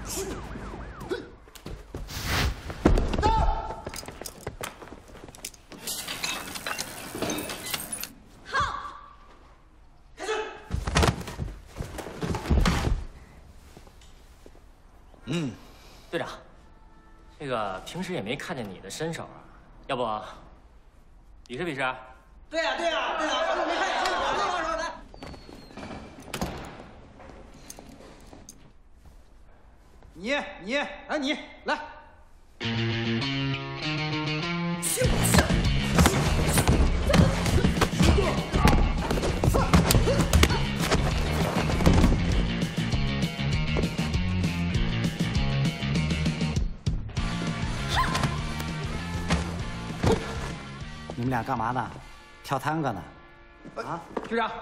队长，这个平时也没看见你的身手啊，要不比试比试？ 对呀，队长，要不没看见身手，来来来。你来。 你们俩干嘛呢？跳探戈呢？啊， 局长。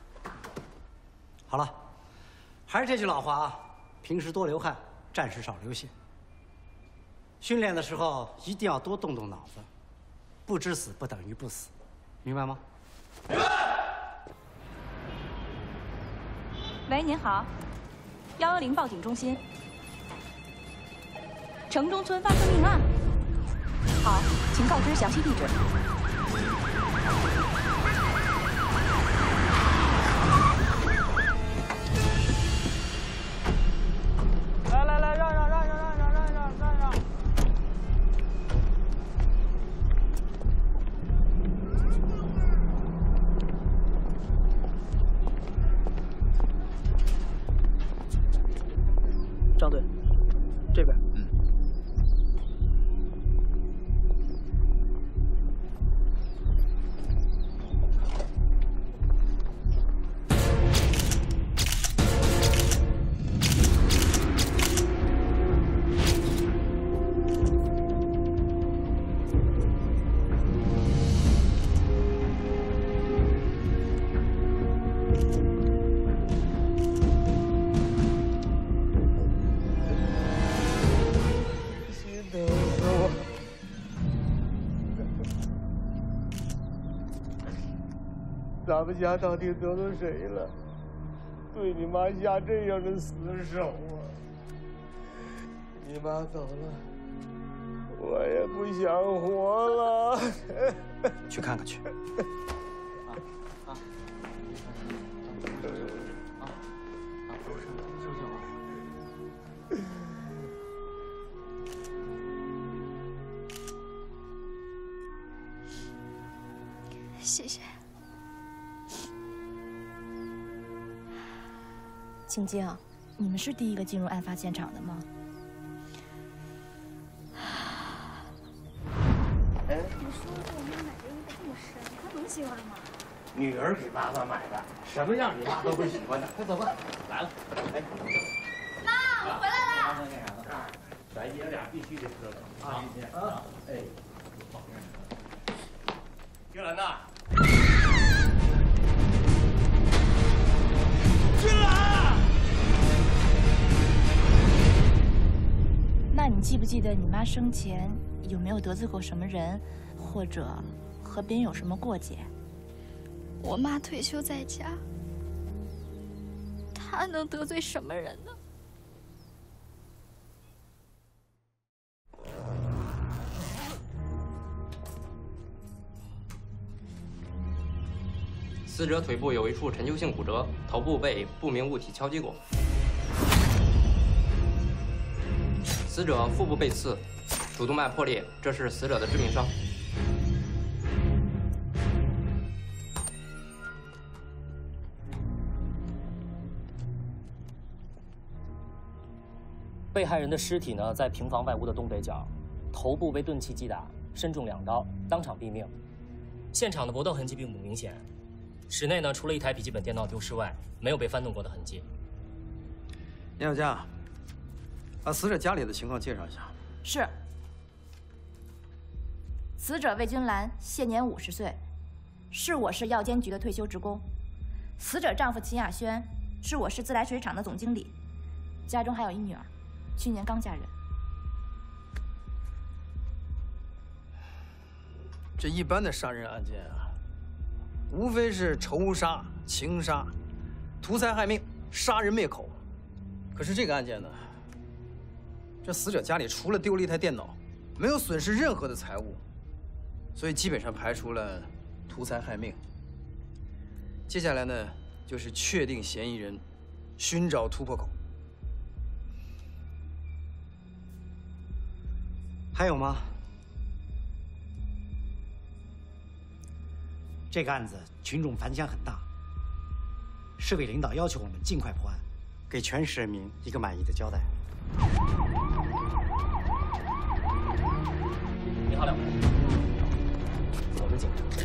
好了，还是这句老话啊，平时多流汗，战时少流血。训练的时候一定要多动动脑子，不知死不等于不死，明白吗？ 明白。喂，您好，110报警中心，城中村发生命案。好，请告知详细地址。 来，让。张队，这边。咱们家到底得罪谁了？对你妈下这样的死手啊！你妈走了，我也不想活了。 去看看去。 谢谢。 青晶，你们是第一个进入案发现场的吗？ 哎，你说给我妈买的衣服这么深，她能喜欢吗？ 女儿给爸爸买的，什么样你妈都会喜欢的。快走吧，来了。哎， 妈，我回来了。 干啥呢？咱爷俩必须得喝了啊！哎，金兰呐。金兰， 那你记不记得你妈生前有没有得罪过什么人，或者和别人有什么过节？ 我妈退休在家，她能得罪什么人呢？ 死者腿部有一处陈旧性骨折，头部被不明物体敲击过。死者腹部被刺，主动脉破裂，这是死者的致命伤。 被害人的尸体呢，在平房外屋的东北角，头部被钝器击打，身中2刀，当场毙命。现场的搏斗痕迹并不明显。室内呢，除了一台笔记本电脑丢失外，没有被翻动过的痕迹。 聂小佳，把死者家里的情况介绍一下。 是。死者魏君兰，现年50岁，是我市药监局的退休职工。死者丈夫秦亚轩，是我市自来水厂的总经理，家中还有一女儿，去年刚嫁人。 这一般的杀人案件啊，无非是仇杀、情杀、图财害命、杀人灭口。可是这个案件呢， 这死者家里除了丢了一台电脑，没有损失任何的财物，所以基本上排除了图财害命。接下来呢，就是确定嫌疑人，寻找突破口。 还有吗？这个案子群众反响很大，市委领导要求我们尽快破案，给全市人民一个满意的交代。 你好，两位，我们警察。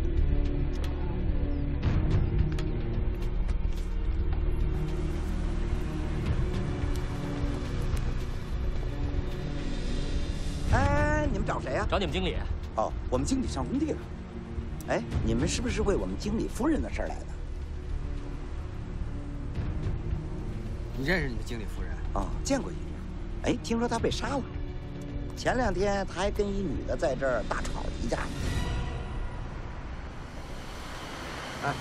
哎，你们找谁呀？ 找你们经理。 哦，我们经理上工地了。哎，你们是不是为我们经理夫人的事儿来的？ 你认识你们经理夫人？ 哦，见过一面。哎，听说她被杀了。前2天她还跟一女的在这儿大吵一架。哎，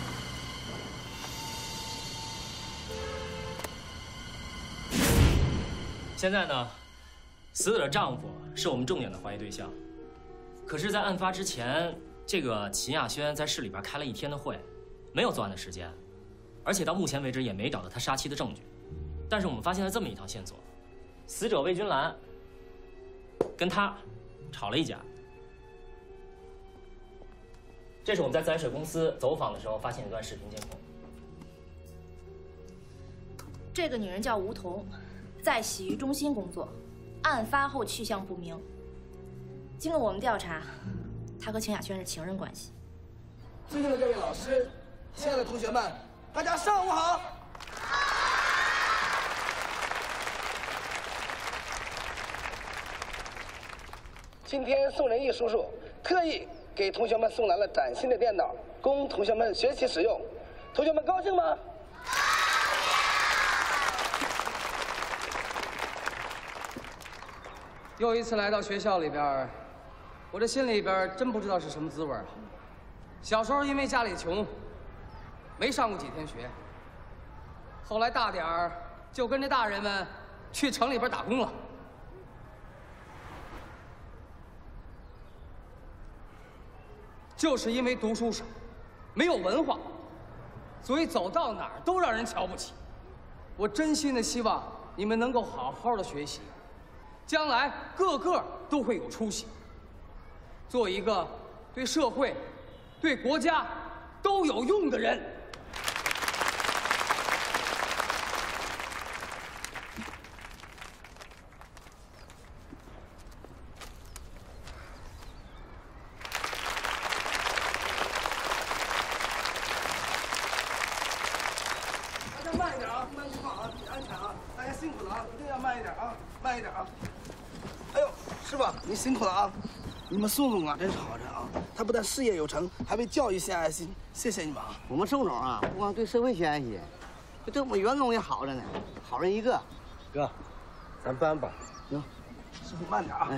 现在呢，死者的丈夫是我们重点的怀疑对象。可是，在案发之前，这个秦亚轩在市里边开了1天的会，没有作案的时间，而且到目前为止也没找到他杀妻的证据。但是我们发现了这么一条线索：死者魏君兰跟他吵了一架。这是我们在自来水公司走访的时候发现一段视频监控。 这个女人叫吴彤，在洗浴中心工作，案发后去向不明。经过我们调查，她和秦亚轩是情人关系。 尊敬的各位老师，亲爱的同学们，大家上午好。今天宋仁义叔叔特意给同学们送来了崭新的电脑，供同学们学习使用。同学们高兴吗？ 又一次来到学校里边，我这心里边真不知道是什么滋味啊。小时候因为家里穷，没上过几天学。后来大点儿就跟着大人们去城里边打工了。就是因为读书少，没有文化，所以走到哪儿都让人瞧不起。我真心的希望你们能够好好的学习，将来个个都会有出息，做一个对社会、对国家都有用的人。 大家慢一点啊，慢一点啊，注意安全啊！大家辛苦了啊，一定要慢一点啊，慢一点啊！哎呦，师傅，您辛苦了啊！你们宋总啊，真是好人啊！他不但事业有成，还为教育献爱心，谢谢你们啊！ 我们宋总啊，不光对社会献爱心，对我们员工也好着呢，好人一个。 哥，咱搬吧。行，师傅慢点啊！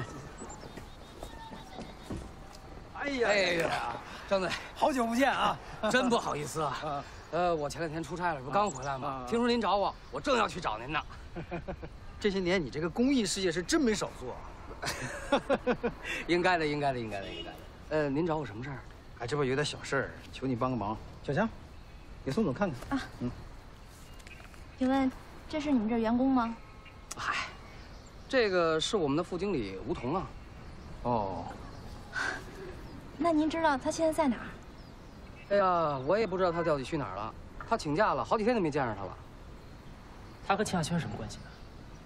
哎呀，张嘴， 好久不见啊！ 真不好意思啊。我前2天出差了，不刚回来吗？听说您找我，我正要去找您呢。 这些年你这个公益事业是真没少做。 应该的。您找我什么事儿？ 哎，这不有点小事儿，求你帮个忙。小强，给宋总看看。 啊，请问这是你们这员工吗？ 嗨，这个是我们的副经理吴彤啊。 哦， 那您知道他现在在哪儿？ 哎呀，我也不知道他到底去哪儿了。他请假了，好几天都没见着他了。 他和秦亚轩什么关系呢？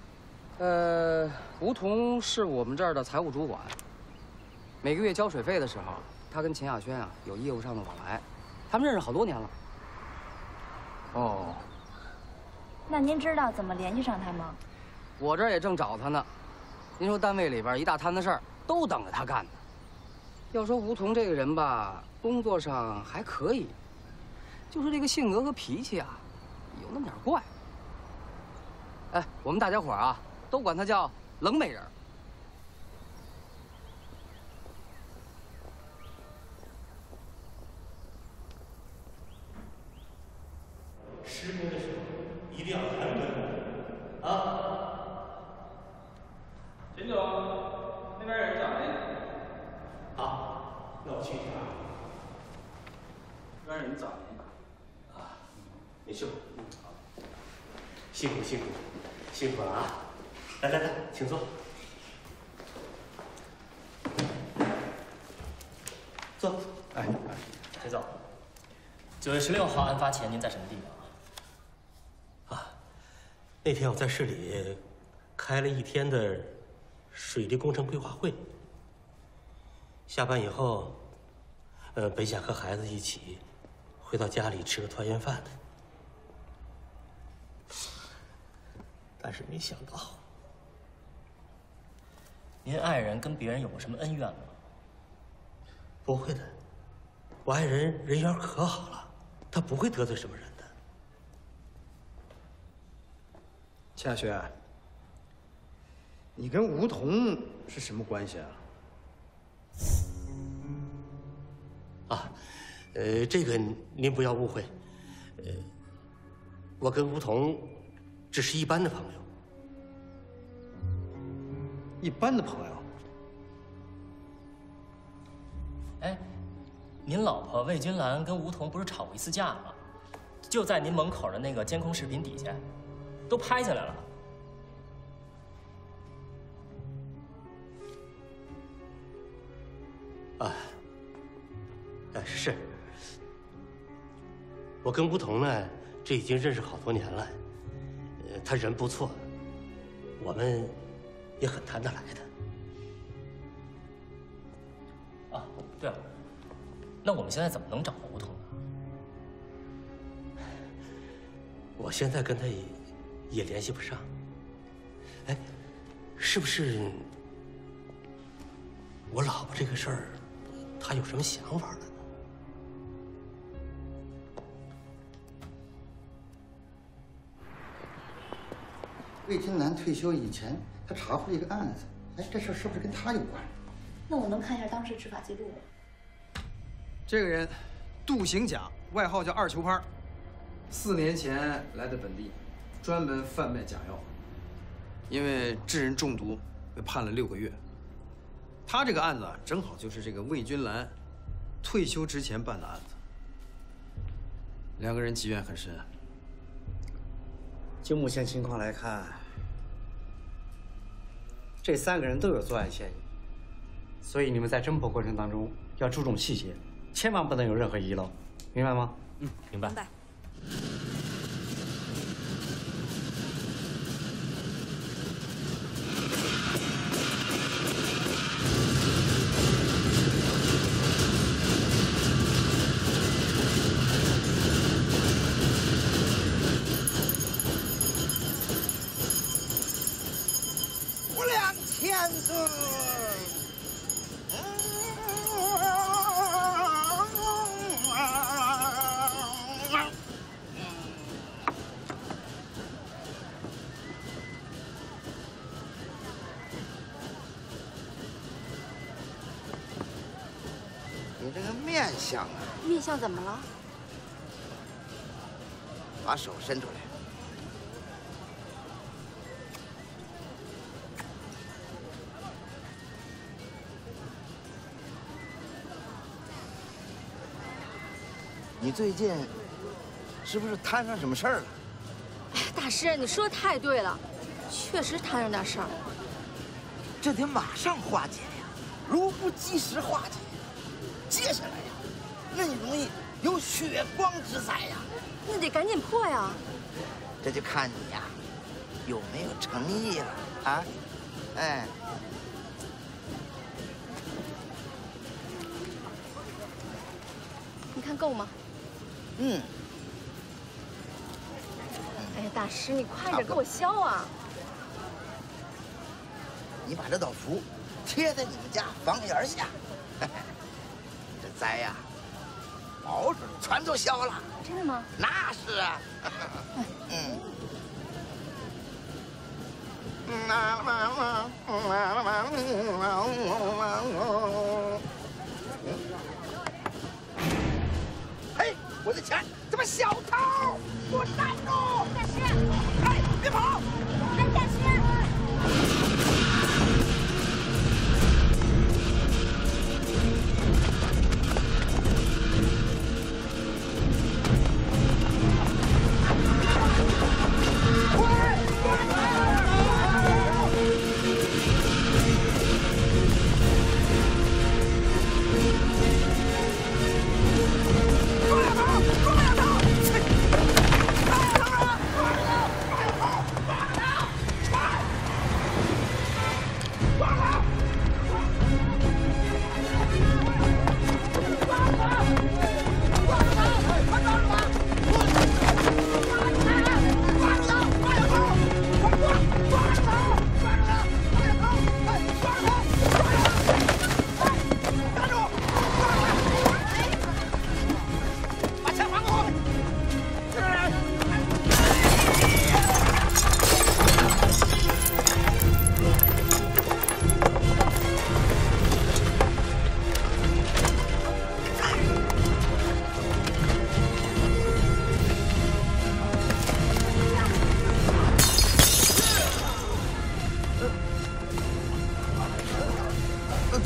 吴彤是我们这儿的财务主管。每个月交水费的时候，他跟秦亚轩啊有业务上的往来，他们认识好多年了。 哦， 那您知道怎么联系上他吗？ 我这儿也正找他呢。您说单位里边一大摊子事儿都等着他干呢。要说吴彤这个人吧，工作上还可以，就是这个性格和脾气啊，有那么点怪。哎，我们大家伙儿啊，都管他叫冷美人。 施工的时候一定要安稳啊！ 辛苦辛苦，辛苦了啊！来来来，请坐。坐。哎， 陈总，9月16号案发前您在什么地方？ 啊，那天我在市里开了1天的水利工程规划会。下班以后，本想和孩子一起回到家里吃个团圆饭的。 但是没想到， 您爱人跟别人有过什么恩怨吗？ 不会的，我爱人人缘可好了，他不会得罪什么人的。 夏雪，你跟吴桐是什么关系啊？ 啊，这个您不要误会，我跟吴桐只是一般的朋友。 一般的朋友。 哎，您老婆魏君兰跟吴桐不是吵过一次架吗？就在您门口的那个监控视频底下，都拍下来了。 啊，是。我跟吴桐呢，这已经认识好多年了。他人不错，我们。 也很谈得来的。 啊，对了，那我们现在怎么能找到吴桐呢？ 我现在跟他也联系不上。哎，是不是我老婆这个事儿，他有什么想法呢？ 魏金兰退休以前。 他查获了一个案子，哎，这事儿是不是跟他有关？ 那我能看一下当时执法记录吗？ 这个人，杜行甲，外号叫2球拍，4年前来的本地，专门贩卖假药，因为致人中毒，被判了6个月。他这个案子啊，正好就是这个魏君兰退休之前办的案子，两个人积怨很深。 就目前情况来看。 这3个人都有作案嫌疑，所以你们在侦破过程当中要注重细节，千万不能有任何遗漏，明白吗？ 嗯，明白。 明白。 你这个面相啊， 面相怎么了？ 把手伸出来。你最近是不是摊上什么事儿了？ 哎，大师，你说的太对了，确实摊上点事儿。 这得马上化解呀！如不及时化解，接下来呀，那你容易有血光之灾呀。 那得赶紧破呀！ 这就看你呀，有没有诚意了啊？哎。 你看够吗？ 嗯。 哎呀，大师，你快点给我削啊！ 你把这道符贴在你们家房檐下，这灾呀，保准全都消了。 真的吗？ 那是啊。嗯。嘿，我的钱！这么小偷，给我站住！ 大师， 哎，别跑！ 哎，大师。 快！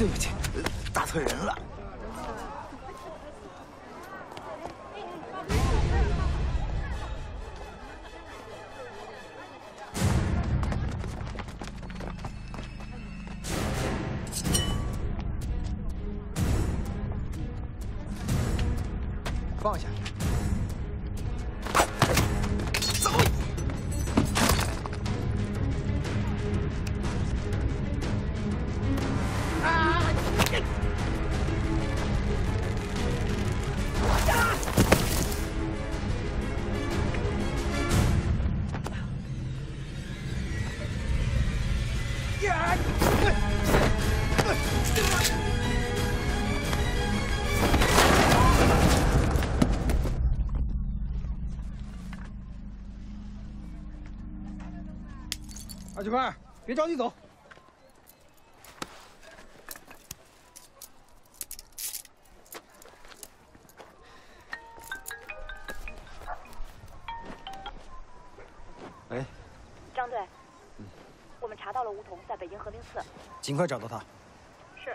对不起，打错人了。 放下。 走！啊！ 二九块，别着急走。喂， 张队，我们查到了吴桐在北京和平寺， 尽快找到他。 是。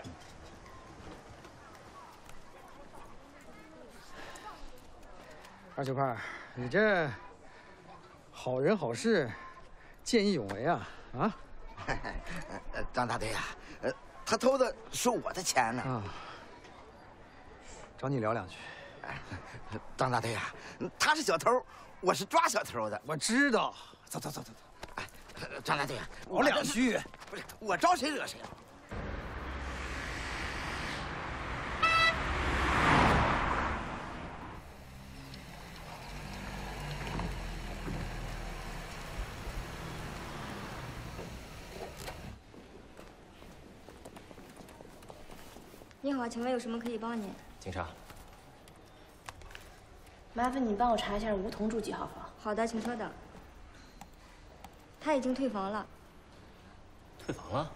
二九块，你这好人好事，见义勇为啊！啊， 张大队呀，他偷的是我的钱呢。 啊，找你聊两句。 张大队呀，他是小偷，我是抓小偷的。 我知道。走走走走走。 哎，张大队呀， 聊两句。 不是我招谁惹谁了？ 你好，请问有什么可以帮您？ 警察， 麻烦你帮我查一下吴桐住几号房。 好的，请稍等。他已经退房了。 退房了？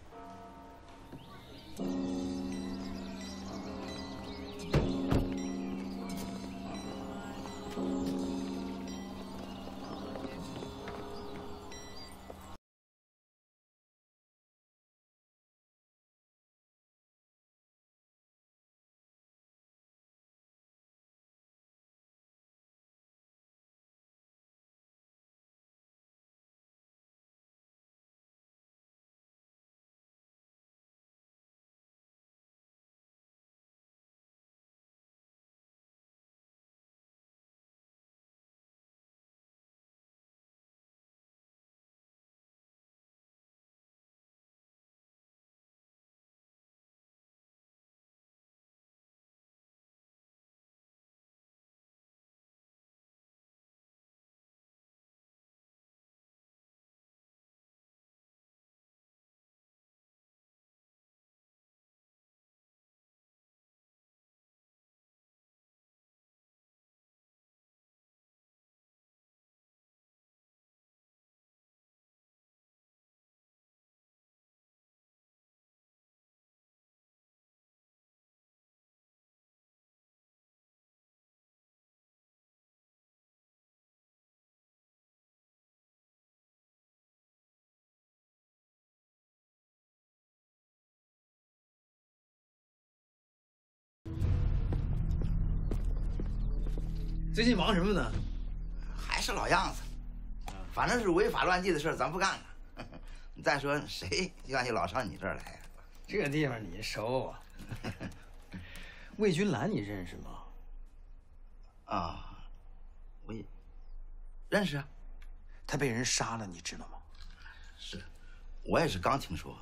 最近忙什么呢？ 还是老样子，反正是违法乱纪的事咱不干了。再说谁愿意老上你这儿来呀？ 这地方你熟啊？魏君兰你认识吗？ 啊，我也认识啊。 他被人杀了，你知道吗？ 是，我也是刚听说。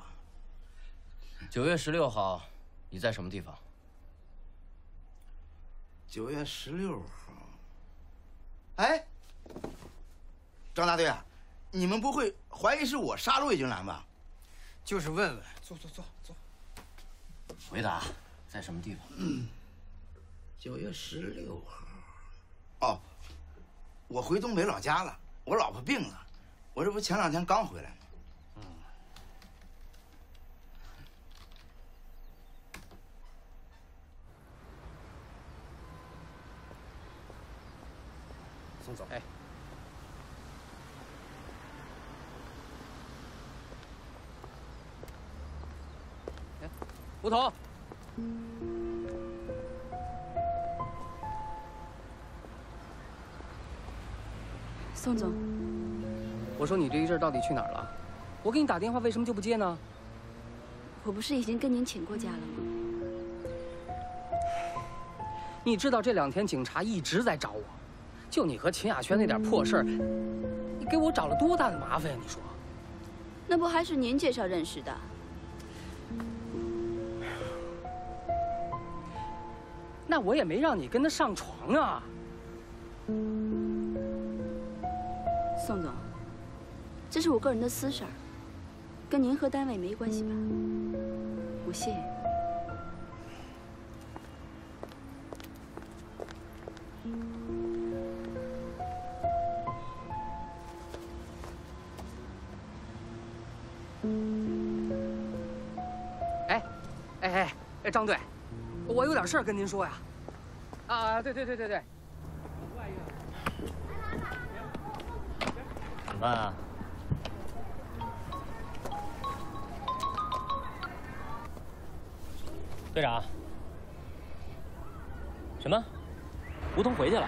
9月16号，你在什么地方 ？9月16号。哎，张大队啊，你们不会怀疑是我杀了魏君兰吧？ 就是问问。坐坐坐坐。 回答，在什么地方 ？9月16号。哦，我回东北老家了，我老婆病了，我这不前2天刚回来吗？ 送走。 哎。 吴桐， 宋总， 我说你这一阵到底去哪儿了？我给你打电话，为什么就不接呢？ 我不是已经跟您请过假了吗？ 你知道这2天警察一直在找我，就你和秦雅轩那点破事儿，你给我找了多大的麻烦呀？你说？ 那不还是您介绍认识的？ 那我也没让你跟他上床啊。 宋总，这是我个人的私事儿，跟您和单位没关系吧？我谢。 哎，张队，我有点事儿跟您说呀。啊，对。 怎么办啊？队长，什么？吴桐回去了？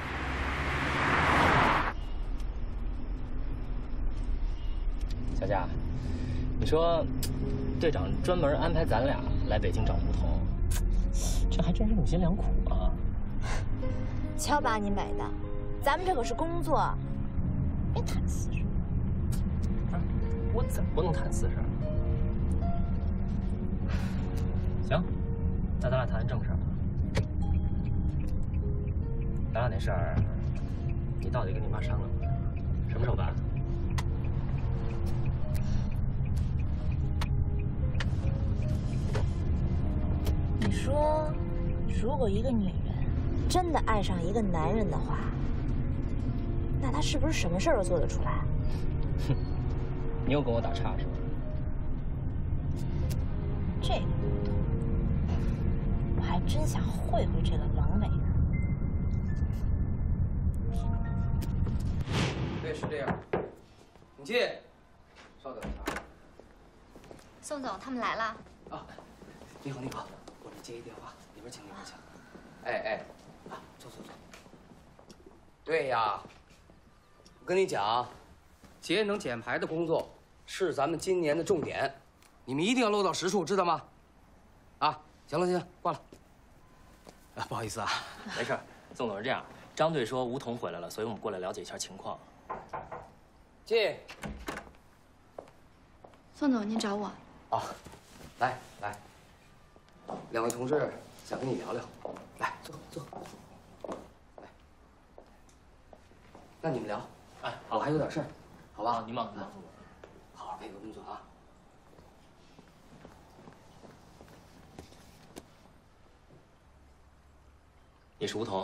小夏，你说队长专门安排咱俩来北京找吴桐，这还真是用心良苦啊！ 瞧把你美的，咱们这可是工作，别谈私事。 我怎么不能谈私事？行，那咱俩谈正事儿。咱俩那事儿，你到底跟你妈商量过？什么时候办？ 你说，如果一个女人真的爱上一个男人的话，那她是不是什么事儿都做得出来？ 哼，你又跟我打岔是吧？ 这个不懂，我还真想会会这个王美呢。 对，是这样。你进，稍等一下。 宋总，他们来了。 啊，你好，我这接一电话，里边请。哎，啊，坐。对呀，我跟你讲，节能减排的工作是咱们今年的重点，你们一定要落到实处，知道吗？啊，行了，挂了。啊，不好意思啊， 没事。宋总是这样，张队说吴桐回来了，所以我们过来了解一下情况。 进。 宋总，您找我？ 啊，来，两位同志想跟你聊聊，来坐。来，那你们聊。哎，我还有点事儿，好吧？ 你忙， 好好配合工作啊。 你是吴桐，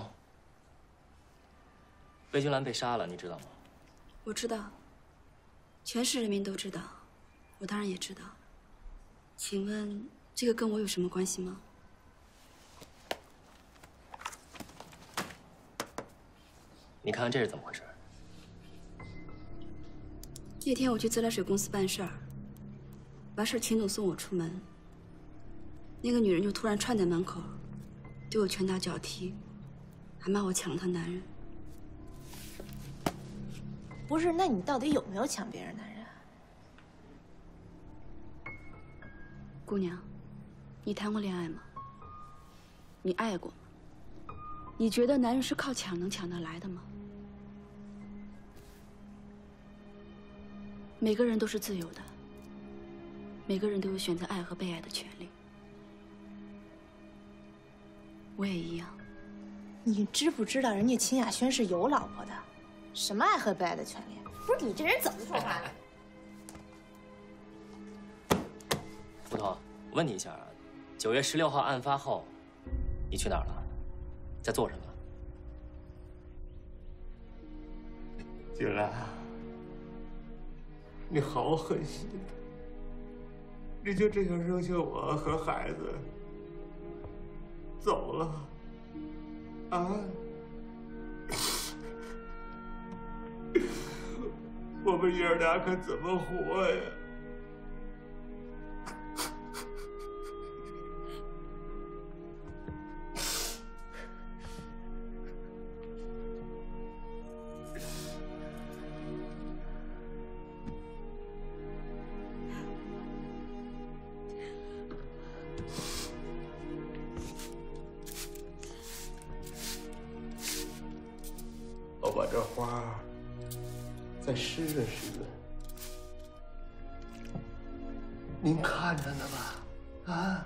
魏君兰被杀了，你知道吗？ 我知道，全市人民都知道，我当然也知道。请问这个跟我有什么关系吗？ 你看看这是怎么回事？ 那天我去自来水公司办事儿，完事儿秦总送我出门，那个女人就突然窜在门口，对我拳打脚踢，还骂我抢了她男人。 不是，那你到底有没有抢别人男人？ 姑娘，你谈过恋爱吗？你爱过吗？你觉得男人是靠抢能抢得来的吗？每个人都是自由的，每个人都有选择爱和被爱的权利。我也一样。 你知不知道人家秦雅轩是有老婆的？什么爱和被爱的权利？不是你这人怎么说话？ 吴桐，我问你一下啊，9月16号案发后，你去哪儿了？在做什么？ 君兰，你好狠心！你就这样扔下我和孩子走了啊？我们爷儿俩可怎么活呀？ 把这花再湿润湿润。您看着呢吧？啊？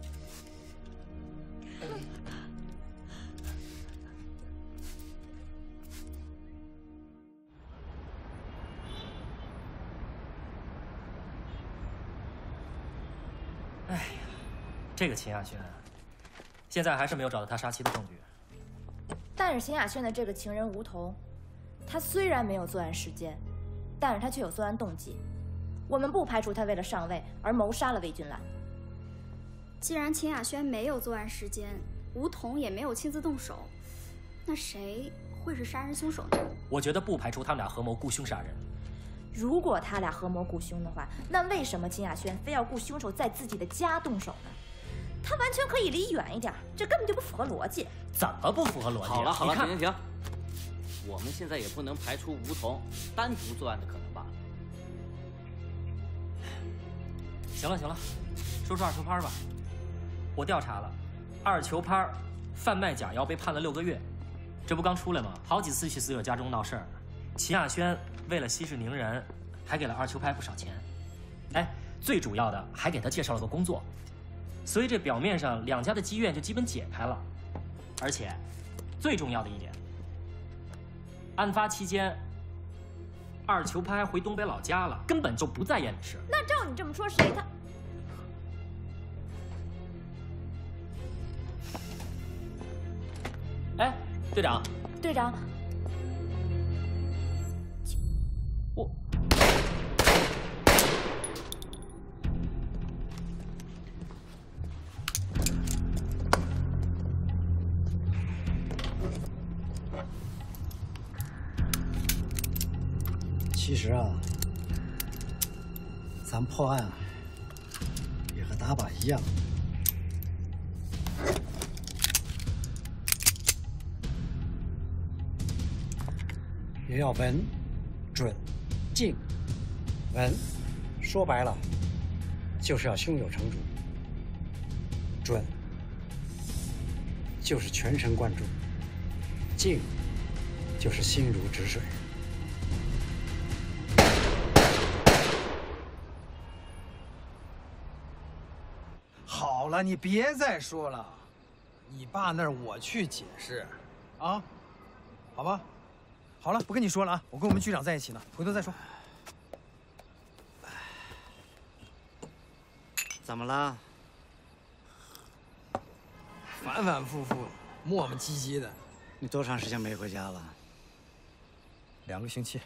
哎呀，这个秦亚轩，现在还是没有找到他杀妻的证据。 但是秦亚轩的这个情人吴桐，他虽然没有作案时间，但是他却有作案动机。我们不排除他为了上位而谋杀了魏君兰。 既然秦亚轩没有作案时间，吴桐也没有亲自动手，那谁会是杀人凶手呢？ 我觉得不排除他们俩合谋雇凶杀人。 如果他俩合谋雇凶的话，那为什么秦亚轩非要雇凶手在自己的家动手呢？他完全可以离远一点，这根本就不符合逻辑。 怎么不符合逻辑？ 好了好了，停！我们现在也不能排除吴桐单独作案的可能罢了。 行了，说出二球拍吧。我调查了，二球拍贩卖假药被判了6个月，这不刚出来吗？好几次去死者家中闹事儿。秦亚轩为了息事宁人，还给了二球拍不少钱。哎，最主要的还给他介绍了个工作。所以这表面上两家的积怨就基本解开了，而且最重要的一点，案发期间，二球拍回东北老家了，根本就不在燕李市。 那照你这么说，谁他？ 哎，队长， 队长， 我。 其实啊，咱破案也和打靶一样，也要稳、准、静。稳，说白了，就是要胸有成竹；准，就是全神贯注；静，就是心如止水。 好了，你别再说了，你爸那儿我去解释，啊，好吧，好了，不跟你说了啊，我跟我们局长在一起呢，回头再说。 怎么了？ 反反复复，磨磨唧唧的。 你多长时间没回家了 ？2个星期。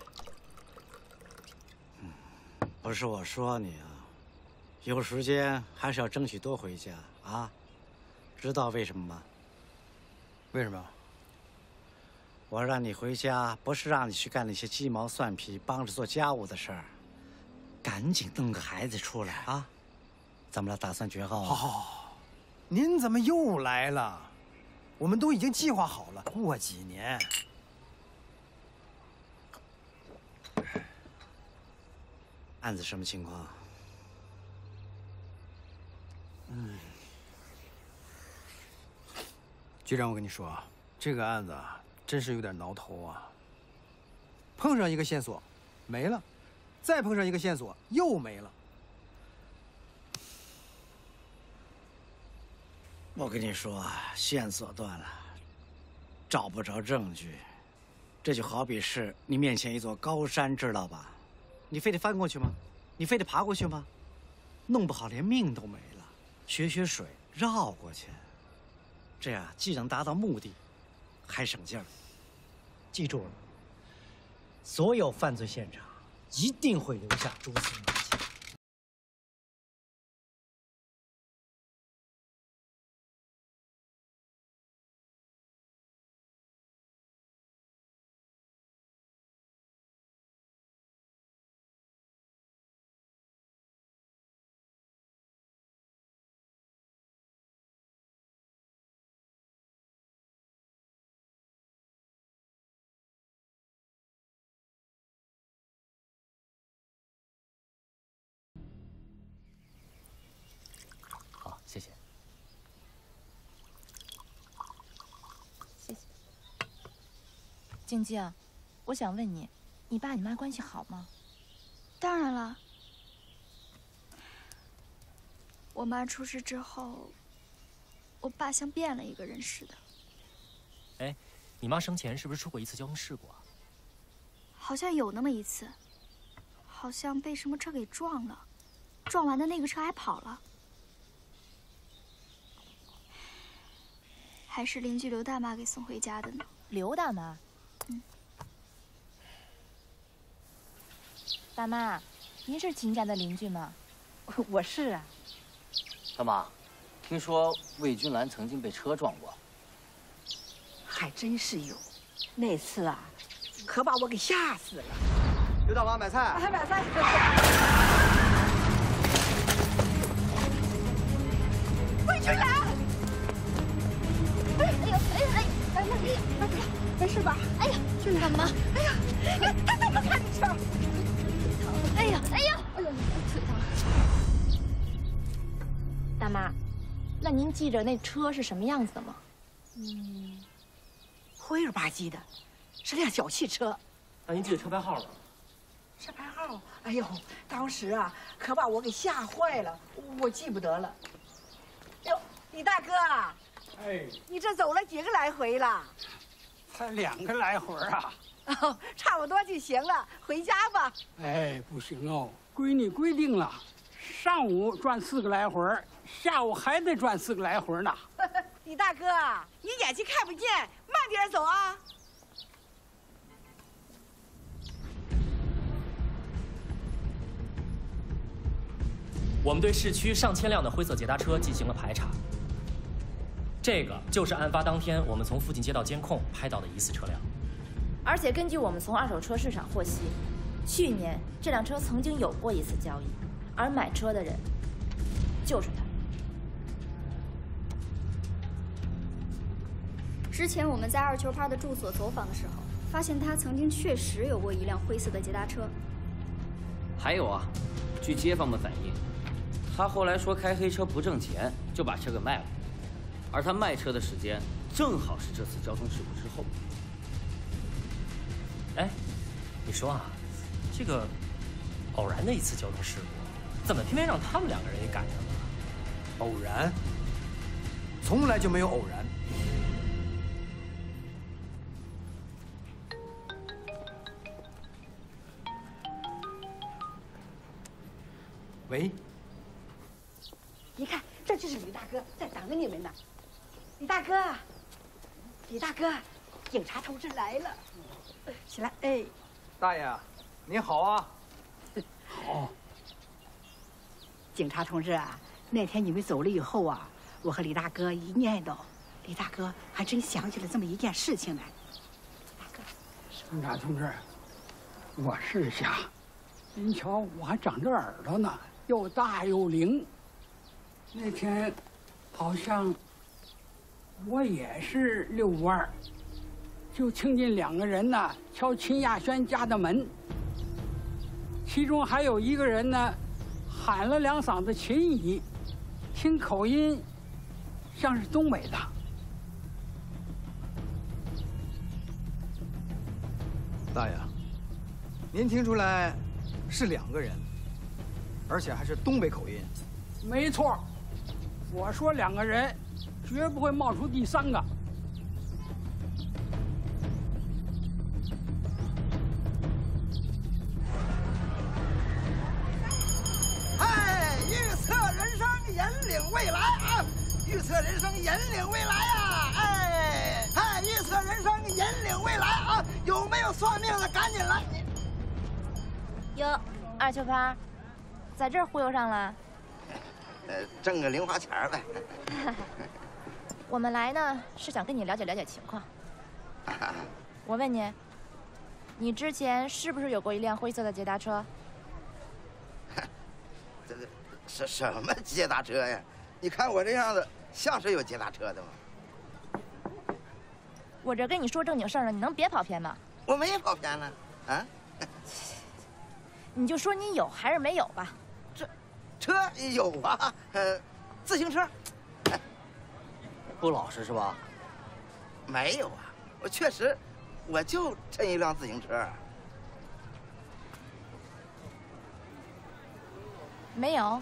不是我说你啊。有时间还是要争取多回家啊！知道为什么吗？ 为什么？ 我让你回家，不是让你去干那些鸡毛蒜皮、帮着做家务的事儿，赶紧弄个孩子出来啊！怎么了？打算绝后啊？ 好，您怎么又来了？我们都已经计划好了，过几年。 案子什么情况？ 局长，我跟你说啊，这个案子啊，真是有点挠头啊。碰上一个线索，没了；再碰上一个线索，又没了。 我跟你说啊，线索断了，找不着证据，这就好比是你面前一座高山，知道吧？你非得翻过去吗？你非得爬过去吗？弄不好连命都没了。学水绕过去，这样既能达到目的，还省劲儿。记住了，所有犯罪现场一定会留下蛛丝马迹。 谢谢。 谢谢。静静， 我想问你，你爸你妈关系好吗？ 当然了，我妈出事之后，我爸像变了一个人似的。 哎，你妈生前是不是出过一次交通事故啊？ 好像有那么一次，好像被什么车给撞了，撞完的那个车还跑了。还是邻居刘大妈给送回家的呢。 刘大妈，大妈，您是秦家的邻居吗？ 我是啊。 大妈，听说魏君兰曾经被车撞过。 还真是有，那次啊，可把我给吓死了。 刘大妈买菜。 还买菜。魏君兰！没事吧？ 哎呀，君兰妈！ 哎呀，他怎么看你车？ 哎呀，哎呀，哎呦，腿疼。 大妈，那您记着那车是什么样子的吗？ 灰儿吧唧的，是辆小汽车。 那您记得车牌号吗？ 车牌号？哎呦，当时啊，可把我给吓坏了，我记不得了。哟，李大哥， 哎， 你这走了几个来回了？ 才2个来回啊。 哦，差不多就行了，回家吧。 哎，不行哦，归你规定了，上午转4个来回，下午还得转4个来回呢。 李大哥，你眼睛看不见，慢点走啊。 我们对市区上千辆的灰色捷达车进行了排查，这个就是案发当天我们从附近街道监控拍到的疑似车辆。 而且根据我们从二手车市场获悉，去年这辆车曾经有过一次交易，而买车的人就是他。 之前我们在二球拍的住所走访的时候，发现他曾经确实有过一辆灰色的捷达车。 还有啊，据街坊们反映，他后来说开黑车不挣钱，就把车给卖了，而他卖车的时间正好是这次交通事故之后。 哎，你说啊，这个偶然的一次交通事故，怎么偏偏让他们2个人给赶上了？ 偶然？从来就没有偶然。喂。 你看，这就是李大哥在等着你们呢。李大哥，李大哥，警察同志来了。起来，哎， 大爷，您好啊。 好。 警察同志啊，那天你们走了以后啊，我和李大哥一念叨，李大哥还真想起了这么一件事情来。大哥， 警察同志，我试下，您瞧我还长着耳朵呢，又大又灵。那天好像我也是遛弯，就听见2个人呢敲秦亚轩家的门，其中还有一个人呢喊了2嗓子秦语，听口音像是东北的。 大爷，您听出来是2个人，而且还是东北口音。 没错，我说2个人，绝不会冒出第3个。 哎，预测人生，引领未来啊！预测人生，引领未来啊！哎，预测人生，引领未来啊！有没有算命的？赶紧来！ 哟，二球拍，在这儿忽悠上了。 挣个零花钱呗。 我们来呢是想跟你了解了解情况。我问你，你之前是不是有过一辆灰色的捷达车？ 这什么捷达车呀？你看我这样子，像是有捷达车的吗？ 我这跟你说正经事儿呢，你能别跑偏吗？ 我没跑偏呢，啊？ 你就说你有还是没有吧。 车有啊，自行车。 不老实是吧？ 没有啊，我确实我就趁一辆自行车。 没有。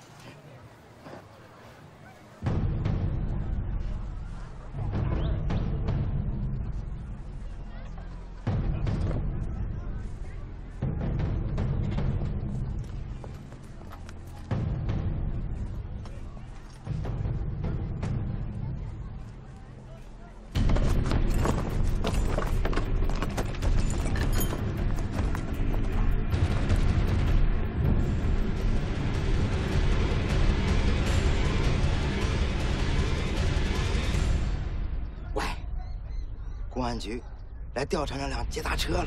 公安局来调查那辆捷达车了。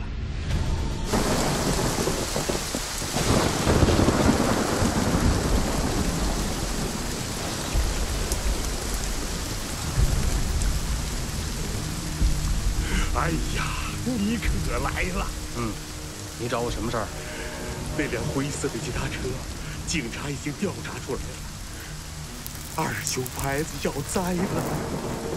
哎呀，你可来了！ 你找我什么事儿？ 那辆灰色的捷达车，警察已经调查出来了，二修牌子要栽了。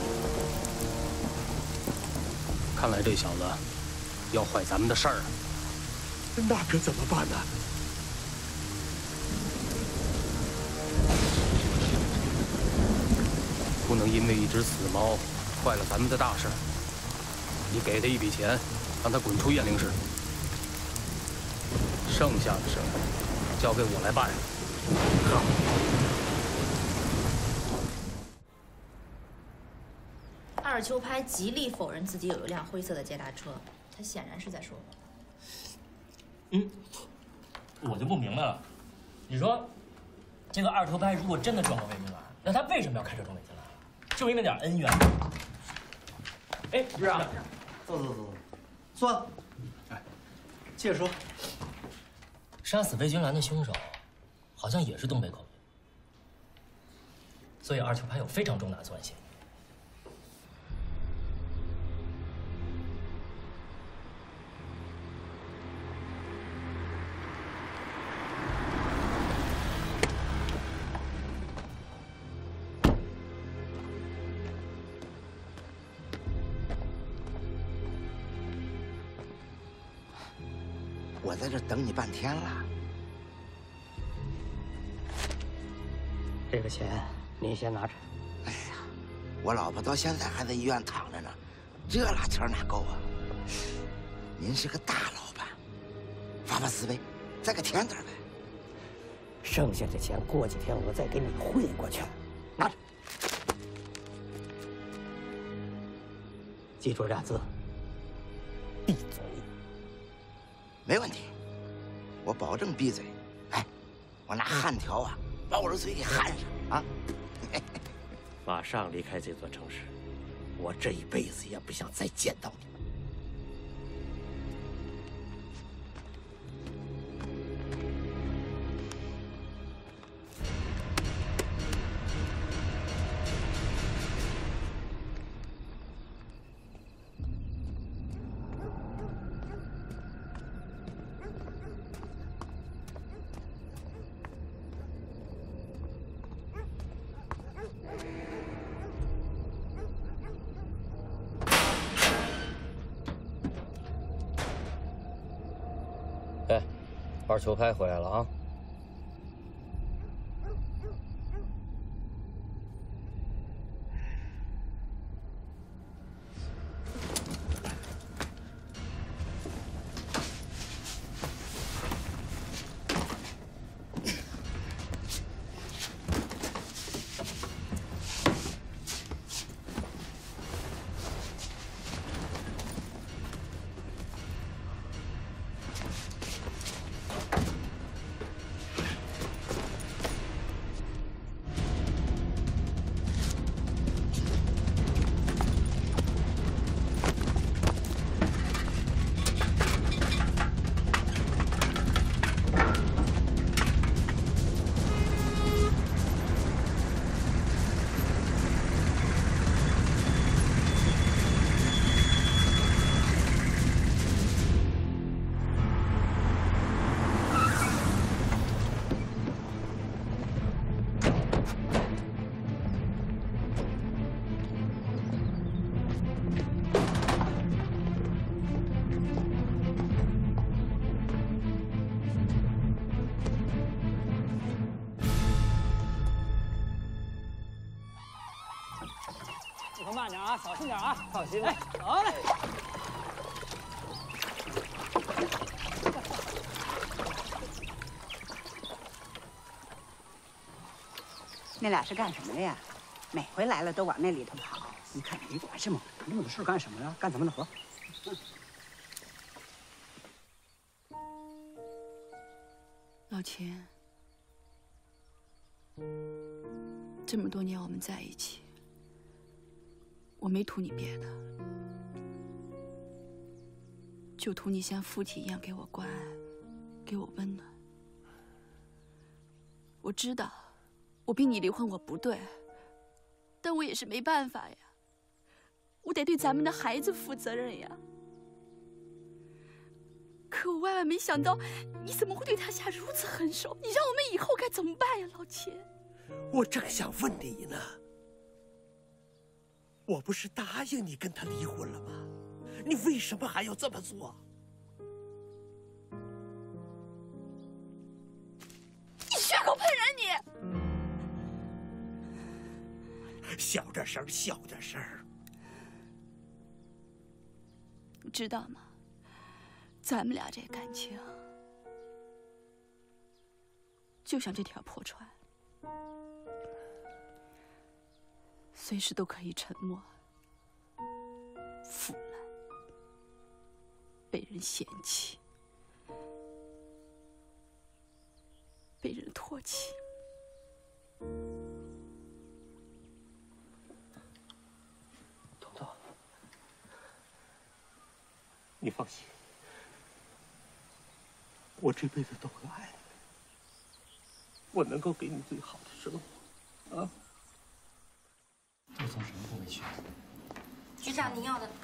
看来这小子要坏咱们的事儿， 那可怎么办呢？ 不能因为一只死猫坏了咱们的大事。你给他一笔钱，让他滚出雁翎市。剩下的事交给我来办。 好。 二秋拍极力否认自己有一辆灰色的捷达车，他显然是在说谎。 我就不明白了，你说，这个二秋拍如果真的撞过魏明兰，那他为什么要开车撞魏明兰？就因为点恩怨？哎， 是啊，坐。哎，接着说。 杀死魏君兰的凶手，好像也是东北口音，所以二秋拍有非常重大的作案嫌疑。 我在这等你半天了。 这个钱您先拿着。 哎呀，我老婆到现在还在医院躺着呢，这拉钱哪够啊？您是个大老板，发发慈悲，再给添点呗。 剩下的钱过几天我再给你汇过去，拿着。记住俩字：闭嘴。 没问题，我保证闭嘴。哎，我拿焊条啊，把我的嘴给焊上啊！ 马上离开这座城市，我这一辈子也不想再见到你。 哎，二球拍回来了啊！ 头慢点啊，小心点啊！放心。哎，好嘞。 那俩是干什么的呀？每回来了都往那里头跑。你看你管这么多事干什么呀？干咱们的活。 老秦，这么多年我们在一起，我没图你别的，就图你像父亲一样给我关爱，给我温暖。我知道，我逼你离婚我不对，但我也是没办法呀，我得对咱们的孩子负责任呀。可我万万没想到，你怎么会对他下如此狠手？你让我们以后该怎么办呀，老秦？ 我正想问你呢，我不是答应你跟他离婚了吗？你为什么还要这么做？ 你血口喷人你！小点声，小点声。 你知道吗？咱们俩这感情，就像这条破船，随时都可以沉没、腐烂、被人嫌弃、被人唾弃。 彤彤，你放心。我这辈子都会爱你，我能够给你最好的生活，啊！ 都从什么部位去？ 局长，您要的。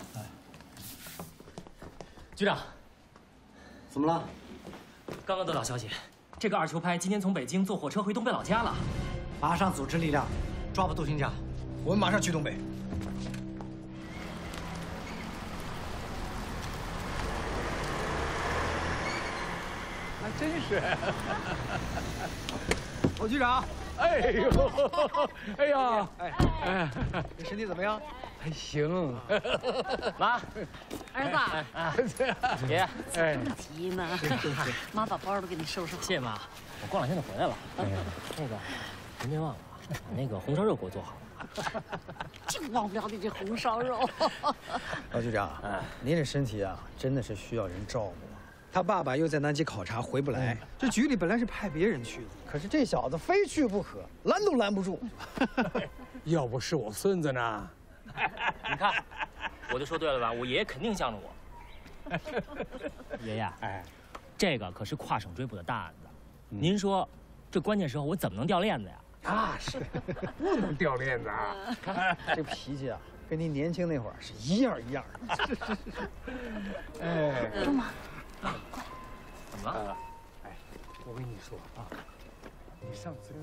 局长， 怎么了？ 刚刚得到消息，这个二球拍今天从北京坐火车回东北老家了。 马上组织力量抓捕杜行家， 我们马上去东北。 还真是。 侯局长， 哎呦，哎呀， 这身体怎么样？ 还行。 妈， 儿子， 爷， 哎， 这么急呢？妈把包都给你收拾好。 谢谢妈，我过2天就回来了。那个，您别忘了把那个红烧肉给我做好了。 就忘不了你这红烧肉。 老局长，您这身体啊，真的是需要人照顾。他爸爸又在南极考察，回不来。这局里本来是派别人去的，可是这小子非去不可，拦都拦不住。 要不是我孙子呢？ 你看，我就说对了吧？我爷爷肯定向着我。爷爷，这个可是跨省追捕的大案子，您说，这关键时候我怎么能掉链子呀？ 啊，是，不能掉链子啊！ 这脾气啊，跟您年轻那会儿是一样一样的。 哎， 中马， 快，怎么了？ 哎，我跟你说啊，你上次。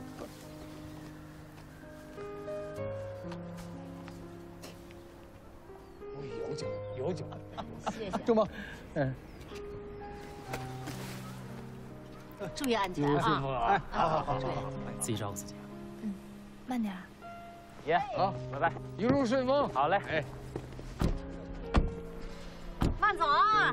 有酒，有酒。 谢谢。 中吗？ 注意安全啊！ 哎，好， 自己照顾自己。 慢点。 爷，好，拜拜， 一路顺风。 好嘞。 哎， 慢走啊！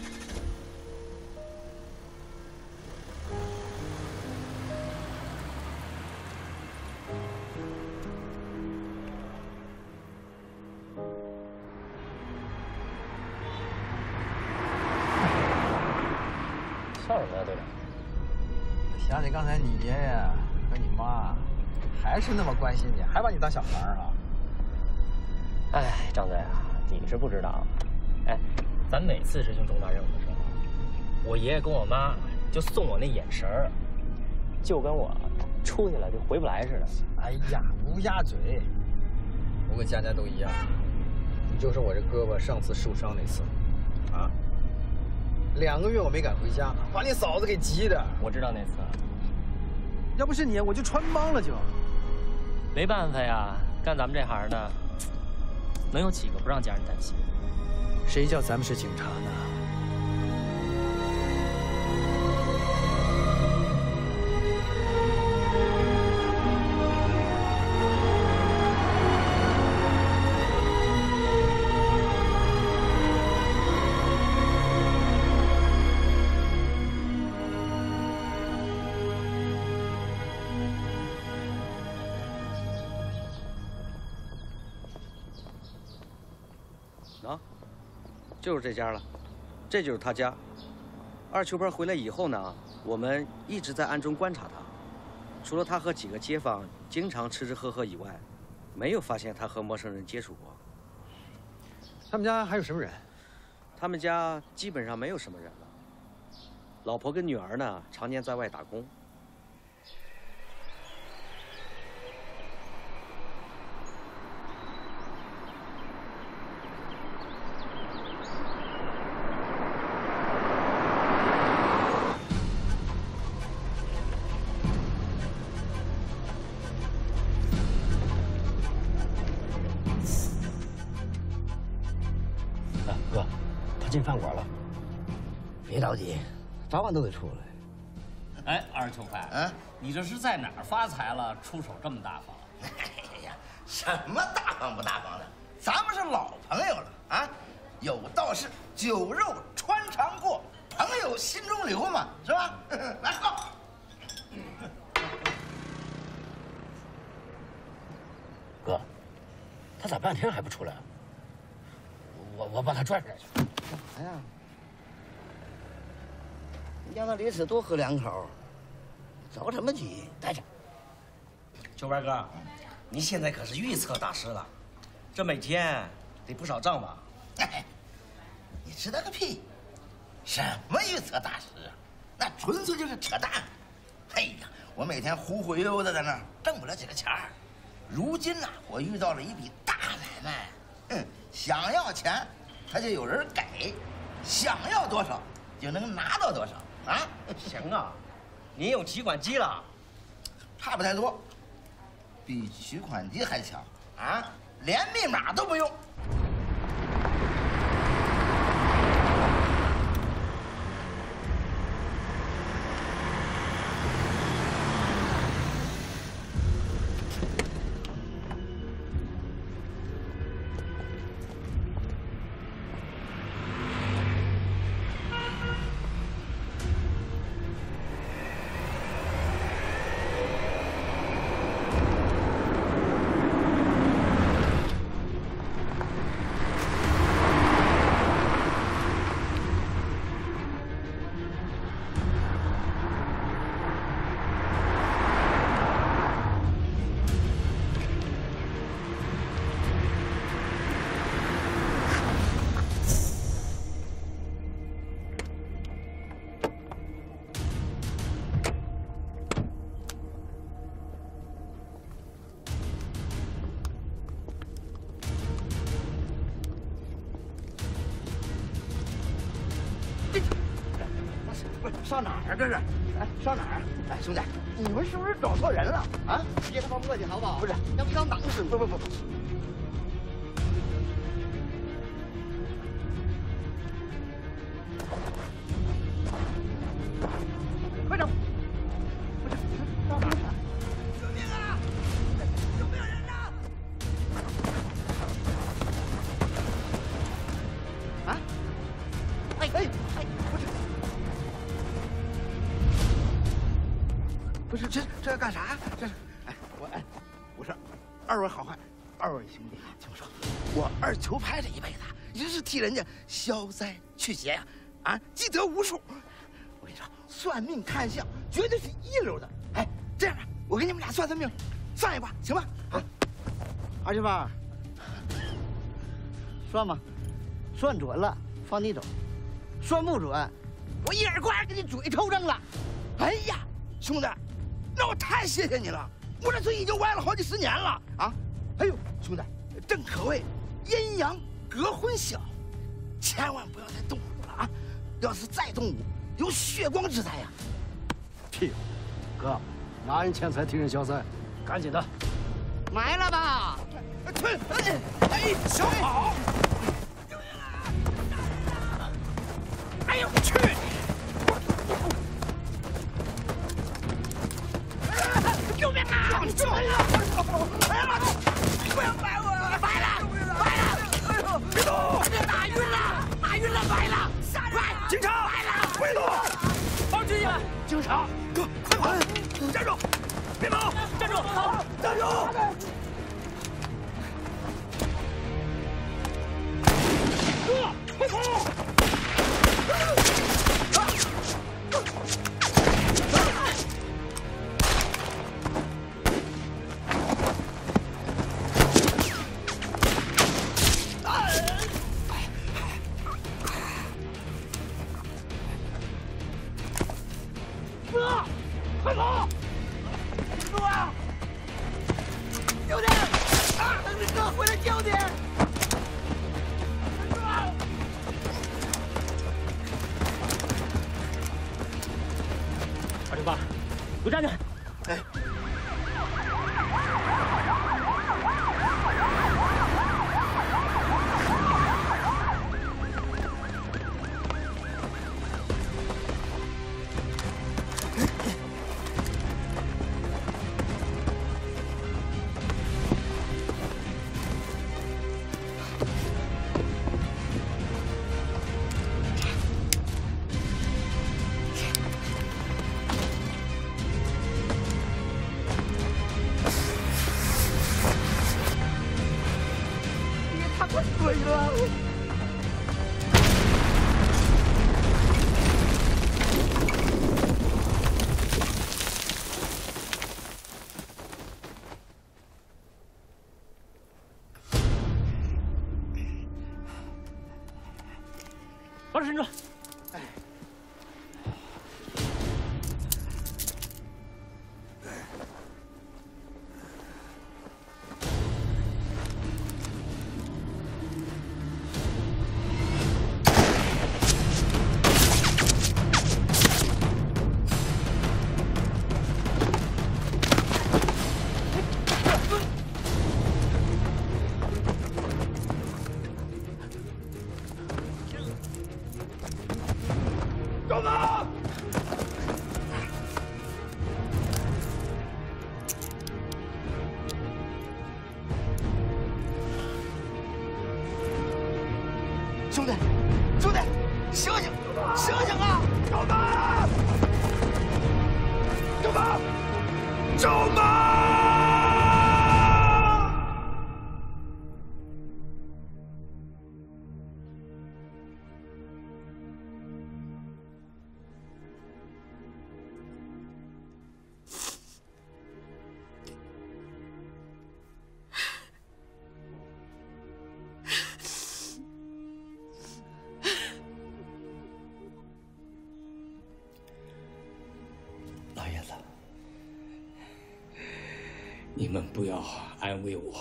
笑什么呀，队长？ 想起刚才你爷爷和你妈，还是那么关心你，还把你当小孩啊。 哎，张队啊，你是不知道，哎，咱每次执行重大任务的时候，我爷爷跟我妈就送我那眼神儿，就跟我出去了就回不来似的。 哎呀，乌鸦嘴！我跟佳佳都一样，你就说我这胳膊上次受伤那次，啊，2个月我没敢回家，把你嫂子给急的。 我知道那次， 要不是你，我就穿帮了就。 没办法呀，干咱们这行的，能有几个不让家人担心？ 谁叫咱们是警察呢？ 啊，就是这家了，这就是他家。二秋班回来以后呢，我们一直在暗中观察他，除了他和几个街坊经常吃吃喝喝以外，没有发现他和陌生人接触过。 他们家还有什么人？ 他们家基本上没有什么人了，老婆跟女儿呢，常年在外打工。 哥，他进饭馆了。 别着急，早晚都得出来。 哎，二秋派，你这是在哪儿发财了？出手这么大方？ 哎呀，什么大方不大方的？咱们是老朋友了啊！有道是酒肉穿肠过，朋友心中留嘛，是吧？来喝。 哥，他咋半天还不出来？我把他拽出来去。 干啥呀？你让他离此多喝2口，着什么急？带着。 秋班哥，您现在可是预测大师了，这每天得不少账吧？ 你知道个屁！什么预测大师啊？那纯粹就是扯淡。哎呀，我每天忽忽悠悠的在那儿挣不了几个钱儿。如今呐，我遇到了一笔大买卖。想要钱，他就有人给；想要多少，就能拿到多少啊！ 行啊，您有提款机了？ 差不太多，比取款机还强啊！连密码都不用。 上哪儿啊？这是？哎，上哪儿？哎，兄弟，你们是不是找错人了啊？别他妈磨叽好不好？不是，要不当挡死。不。快走！不是，上哪儿？救命啊！有没有人呢？啊？哎，不是。 不是这要干啥呀？这是我说，二位好汉，二位兄弟，听我说，我二球拍这一辈子也是替人家消灾去劫呀，积德无数。我跟你说，算命看相绝对是一流的。哎，这样吧，我给你们俩算命，算一卦行吧？啊， 二媳妇儿，算吧，算准了放你走，算不准，我一耳刮给你嘴抽正了。 哎呀，兄弟！ 那我太谢谢你了，我这嘴已经歪了好几10年了啊！哎呦，兄弟，正可谓阴阳隔婚晓，千万不要再动武了啊！要是再动武，有血光之灾呀！ 屁，哥，拿人钱财替人消灾，赶紧的， 埋了吧！ 去，哎，小跑！哎呦我去！ 救命啊！救命啊！哎呀妈！不要摆我！摆了！别动！打晕了！摆了！快！警察！摆了！别动！ 二军爷！ 警察！哥，快跑！站住！别跑！ 站住！好， 站住！ 兄弟，等着哥回来救你。 208，给我站住！哎。 鬼了！ 把手伸出！哎。 走吧！兄弟，兄弟，醒醒，醒醒啊！走吧！走吧！走吧！ 老爷子，你们不要安慰我。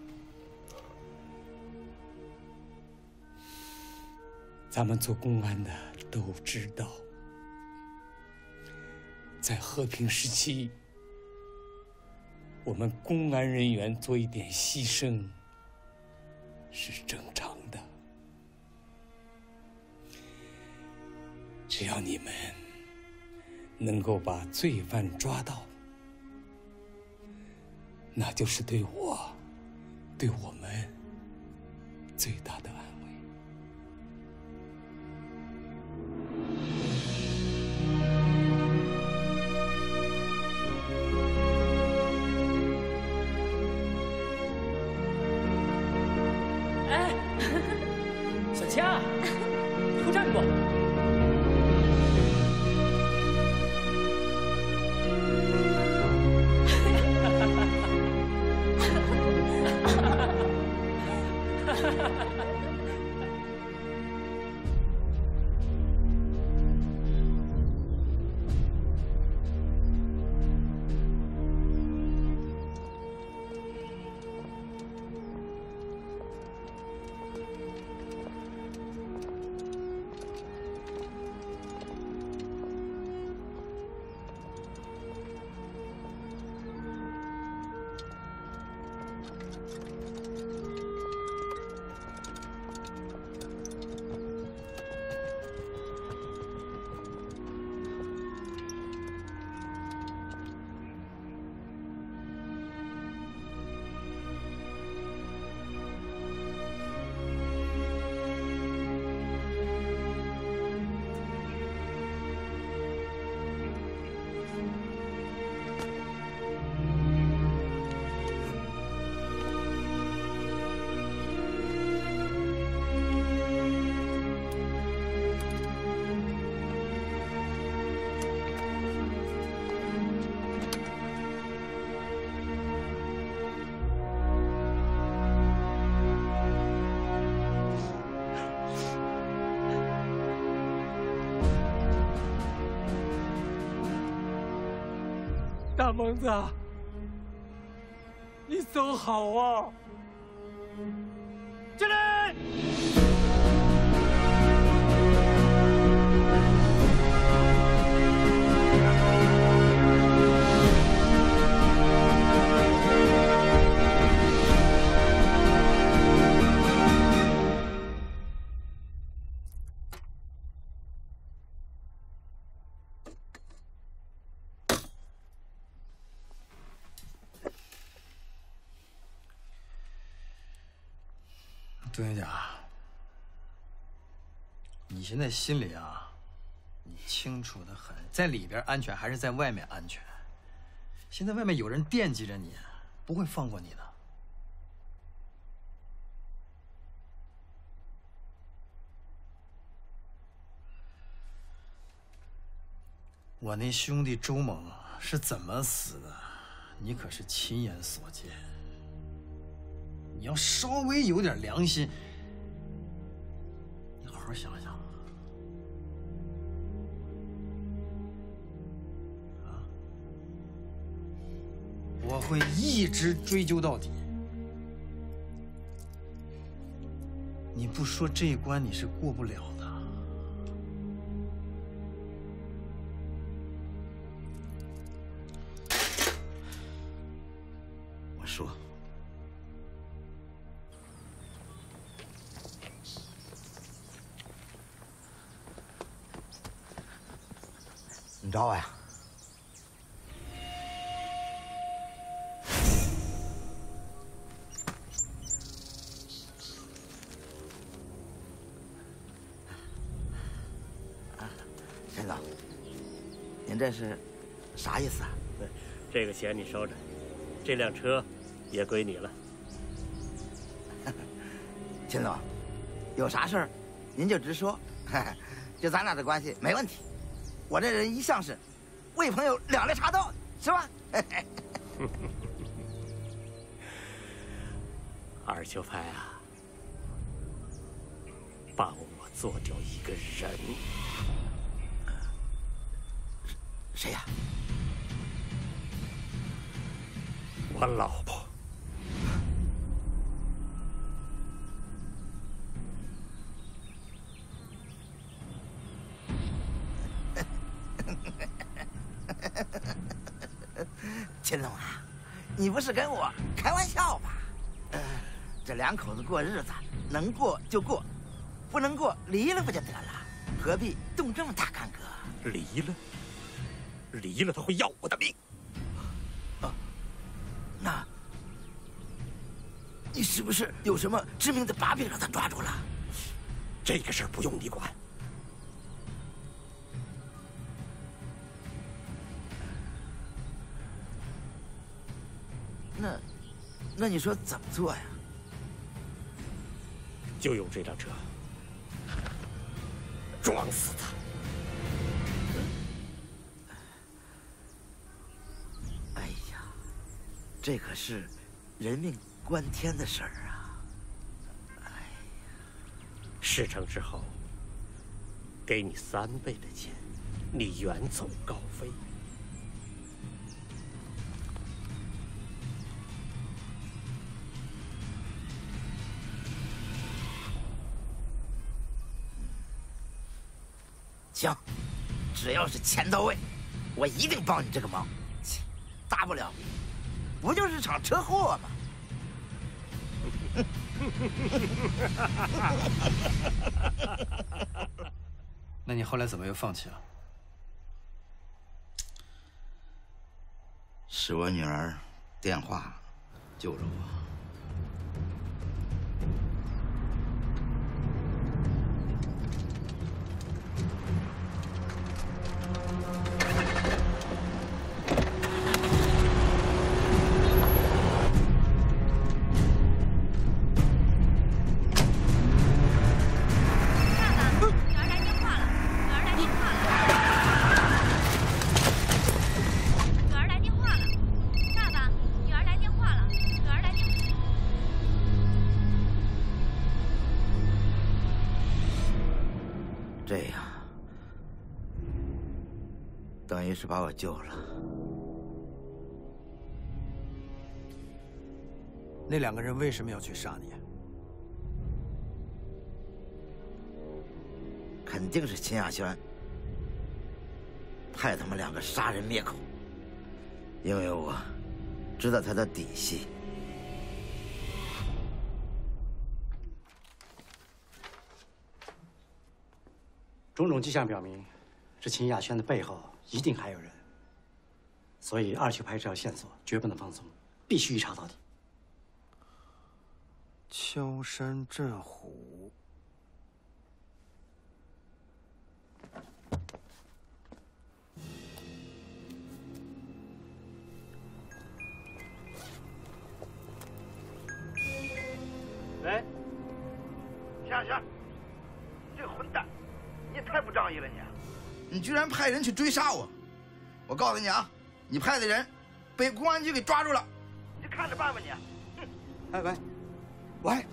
咱们做公安的都知道，在和平时期，我们公安人员做一点牺牲是正常的。只要你们 能够把罪犯抓到，那就是对我、对我们最大的安慰。 哎，小强，给我站住！ 大蒙子， 你走好啊！ 进来。 杜元甲，你现在心里啊，你清楚的很，在里边安全还是在外面安全？现在外面有人惦记着你，不会放过你的。我那兄弟周猛是怎么死的，你可是亲眼所见。你要稍微有点良心，你好好想想啊！我会一直追究到底。你不说这一关你是过不了的。 我说。你找我呀？陈总，您这是啥意思啊？ 这个钱你收着，这辆车也归你了。 秦总，有啥事儿您就直说，就咱俩的关系没问题。我这人一向是为朋友两肋插刀，是吧？ 二球拍啊，帮我做掉一个人。 谁呀？ 我老婆。 秦总啊，你不是跟我开玩笑吧？这两口子过日子，能过就过，不能过离了不就得了？何必动这么大干戈？ 离了他会要我的命。 那，你是不是有什么致命的把柄让他抓住了？ 这个事儿不用你管。 那你说怎么做呀？ 就用这辆车撞死他。 哎呀，这可是人命关天的事儿啊！哎呀， 事成之后，给你3倍的钱，你远走高飞。 行，只要是钱到位，我一定帮你这个忙。大不了，不就是场车祸吗？ 那你后来怎么又放弃了？ 是我女儿电话救了我。这样，等于是把我救了。 那2个人为什么要去杀你？ 肯定是秦亚轩派他们2个杀人灭口，因为我知道他的底细。 种种迹象表明，这秦亚轩的背后一定还有人，所以2球拍这条线索绝不能放松，必须一查到底。 敲山震虎。 喂，秦亚轩，这个混蛋，你也太不仗义了你居然派人去追杀我！我告诉你啊，你派的人被公安局给抓住了，你就看着办吧你。哼！ 哎喂，喂！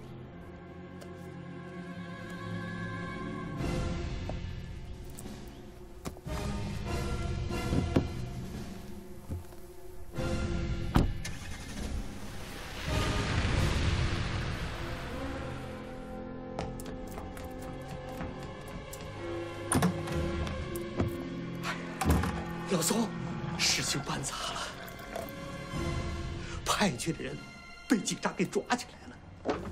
老宋，事情办砸了，派去的人被警察给抓起来了。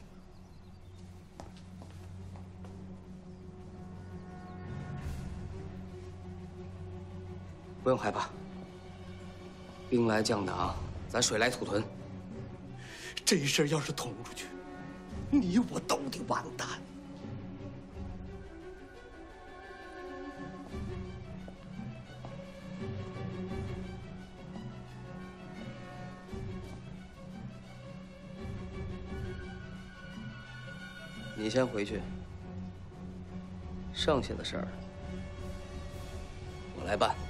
不用害怕，兵来将挡，咱水来土屯。 这事儿要是捅出去，你我都得完蛋。 你先回去，剩下的事儿我来办。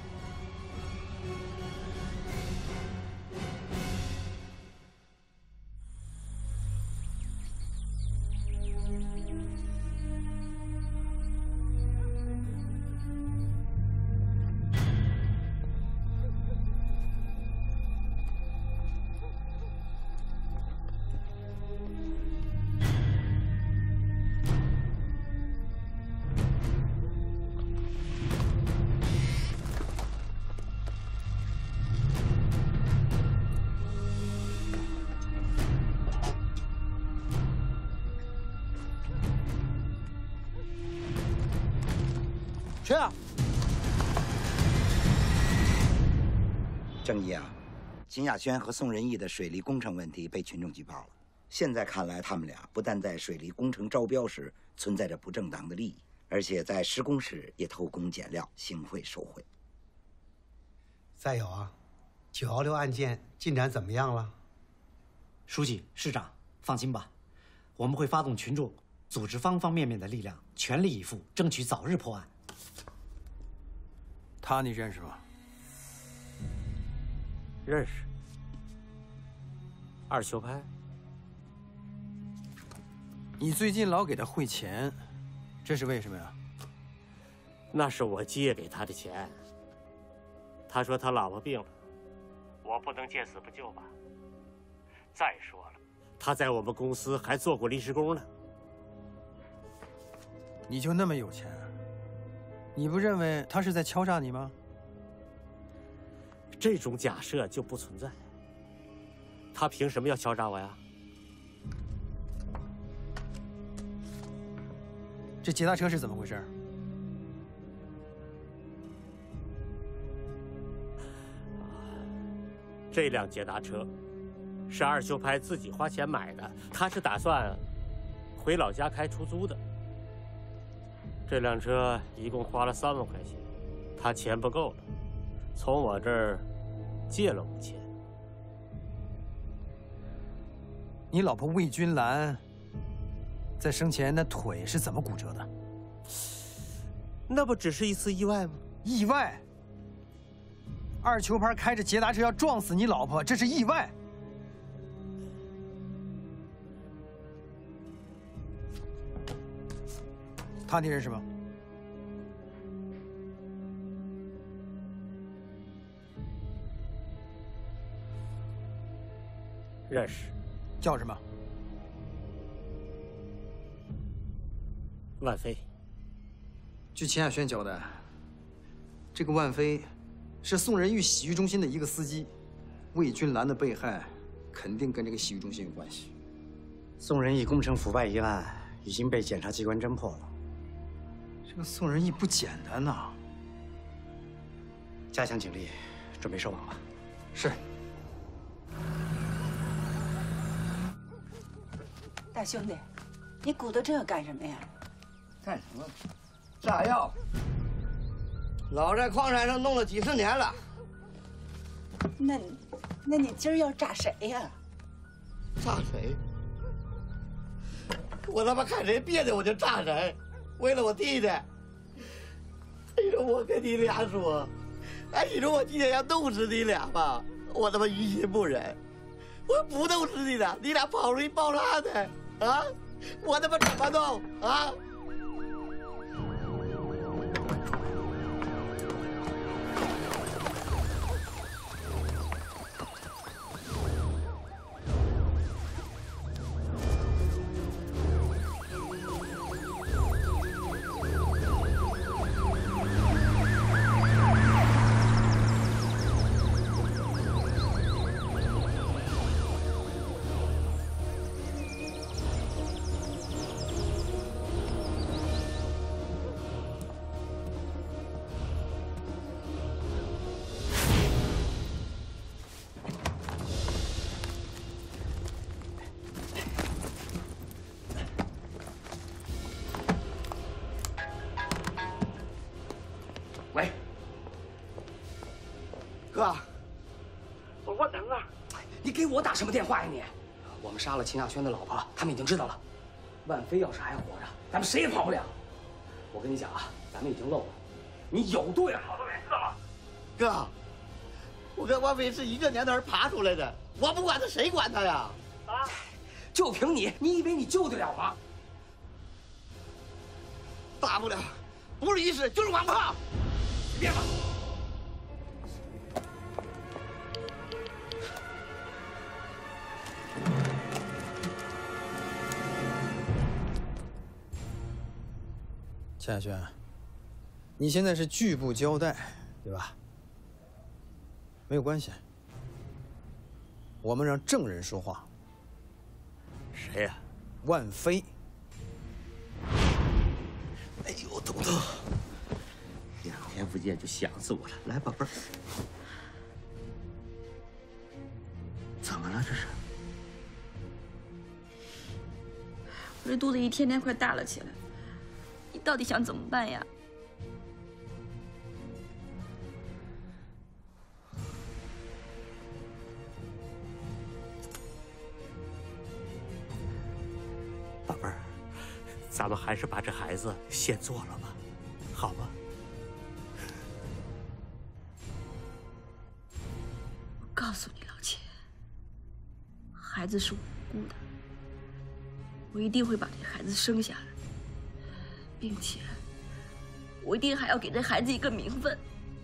谁啊？ 郑毅啊，秦亚轩和宋仁义的水利工程问题被群众举报了。现在看来，他们俩不但在水利工程招标时存在着不正当的利益，而且在施工时也偷工减料、行贿受贿。 再有啊，916案件进展怎么样了？ 书记、市长，放心吧，我们会发动群众、组织方方面面的力量，全力以赴，争取早日破案。 他你认识吗？ 认识。2球拍。 你最近老给他汇钱，这是为什么呀？ 那是我借给他的钱。他说他老婆病了，我不能见死不救吧。再说了，他在我们公司还做过临时工呢。 你就那么有钱？你不认为他是在敲诈你吗？ 这种假设就不存在。他凭什么要敲诈我呀？ 这捷达车是怎么回事？ 这辆捷达车是2球拍自己花钱买的，他是打算回老家开出租的。这辆车一共花了3万块钱，他钱不够了，从我这儿借了5000。 你老婆魏君兰在生前那腿是怎么骨折的？ 那不只是一次意外吗？ 意外？2球拍开着捷达车要撞死你老婆，这是意外。他你认识吗？ 认识。 叫什么？ 万飞。 据秦亚轩交代，这个万飞是宋仁玉洗浴中心的一个司机，魏君兰的被害肯定跟这个洗浴中心有关系。 宋仁义工程腐败一案已经被检察机关侦破了。 这个宋仁义不简单呐！ 加强警力，准备收网了。 是。 大兄弟，你鼓捣这干什么呀？ 干什么？炸药。老在矿山上弄了几十年了。 那你今儿要炸谁呀？ 炸谁？我他妈看谁别扭我就炸谁，为了我弟弟。哎呦，我跟你俩说，哎，你说我今天要弄死你俩吧，我他妈于心不忍。我不弄死你俩，你俩跑出去爆炸的啊！我他妈怎么弄啊？ 哥，我能啊！你给我打什么电话呀你？我们杀了秦亚轩的老婆，他们已经知道了。万飞要是还活着，咱们谁也跑不了。我跟你讲啊，咱们已经漏了，你有对好都没事了。 哥，我跟万飞是一个年头爬出来的，我不管他，谁管他呀？ 啊！就凭你，你以为你救得了吗？ 大不了不是一试就是王炮， 别吧。 秦亚轩，你现在是拒不交代，对吧？没有关系，我们让证人说话。 谁呀？ 万飞。 哎呦，头疼，2天不见就想死我了。来，宝贝儿，怎么了这是？ 我这肚子一天天快大了起来，你到底想怎么办呀？ 宝贝儿，咱们还是把这孩子先做了吧，好吧？ 我告诉你，老钱，孩子是无辜的，我一定会把这孩子生下来，并且我一定还要给这孩子一个名分。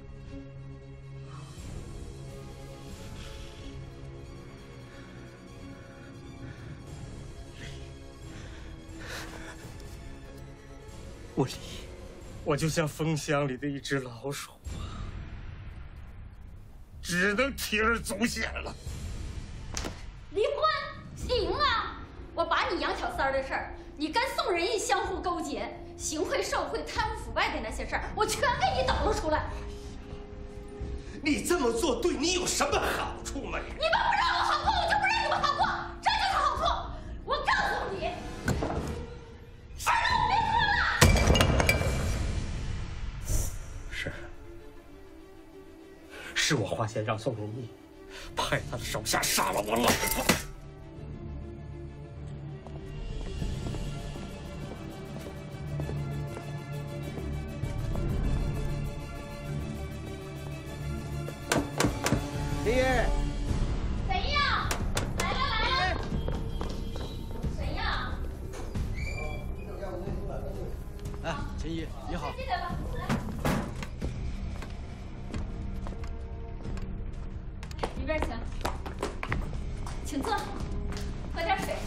我离，我就像风箱里的一只老鼠啊，只能铤而走险了。 离婚行啊！我把你杨巧三的事儿，你跟宋仁义相互勾结、行贿受贿、贪污腐败的那些事儿，我全给你抖露出来。 你这么做对你有什么好处吗？ 你们不让我好过，我就不让你们好过，这就是好处。我告诉你，反正我别说了。 是我花钱让宋仁义派他的手下杀了我老婆。 林姨， 谁呀？来了来了。谁呀？ 哎，秦姨，你好。 进来吧，来。里边请，请坐，快点。 点水。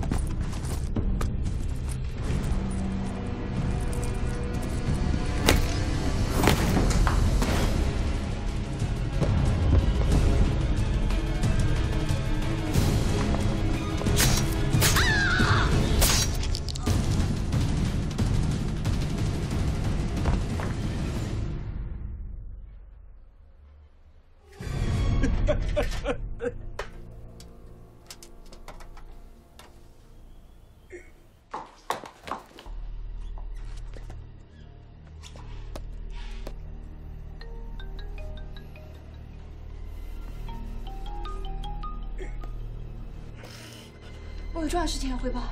我有重要事情要汇报。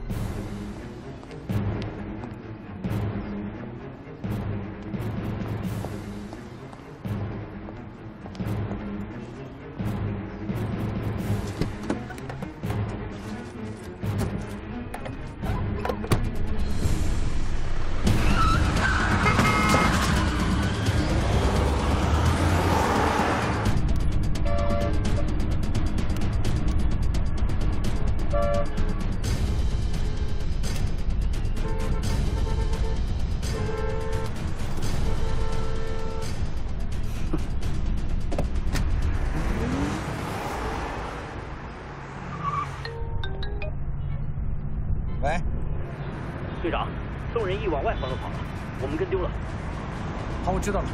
喂， 队长，宋仁义往外方向跑了，我们跟丢了。 好，我知道了。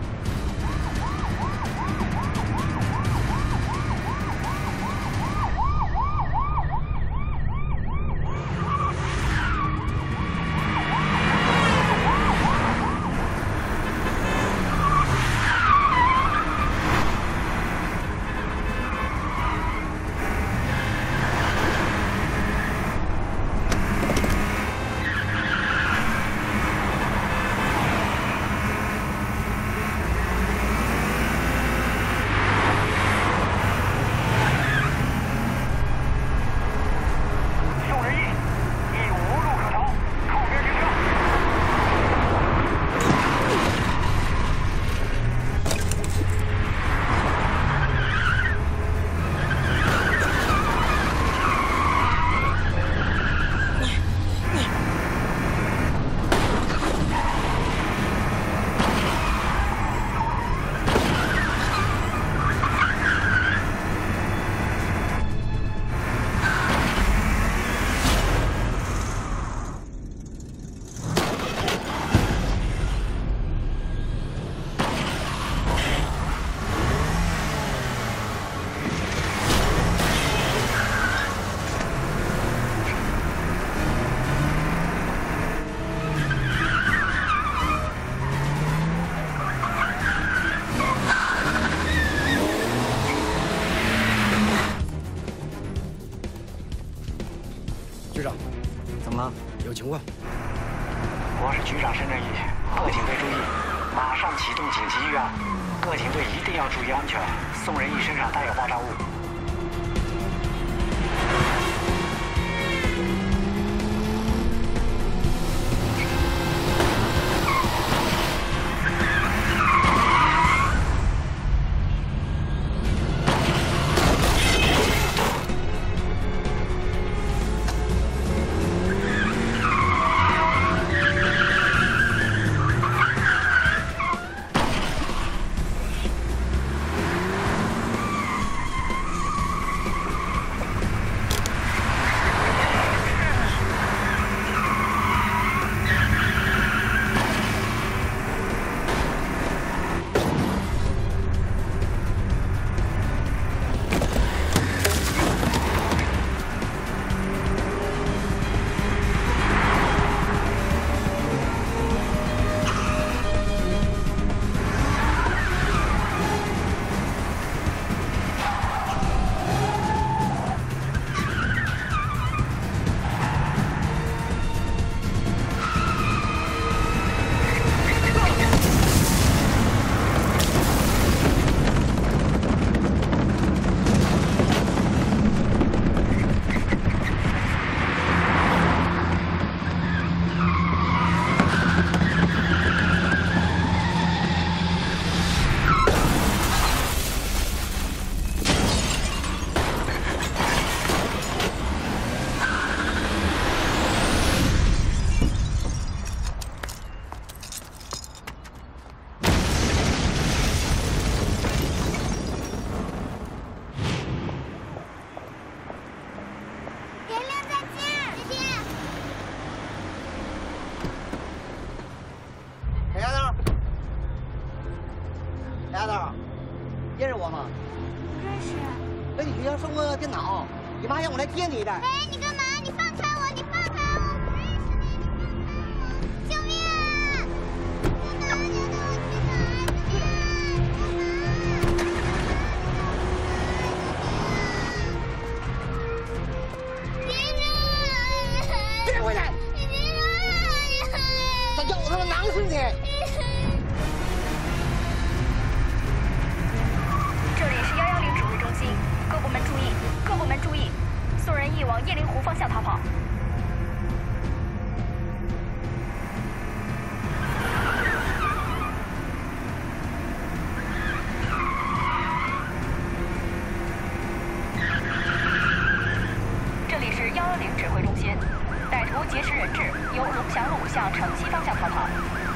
局长，怎么了？有情况？ 我是局长申正义，各警队注意，马上启动紧急预案，各警队一定要注意安全。宋仁义身上带有爆炸物。 你妈让我来接你的。 哎，你干嘛？你放开我！你放开我！我不认识你！救命啊！真的，我觉得我去找儿子。 别回来！他叫我他妈囊死你！ 这里是110指挥中心，各部门注意，各部门注意，宋仁义往雁翎湖方向逃跑。这里是110指挥中心，歹徒劫持人质，由龙翔路向城西方向逃跑。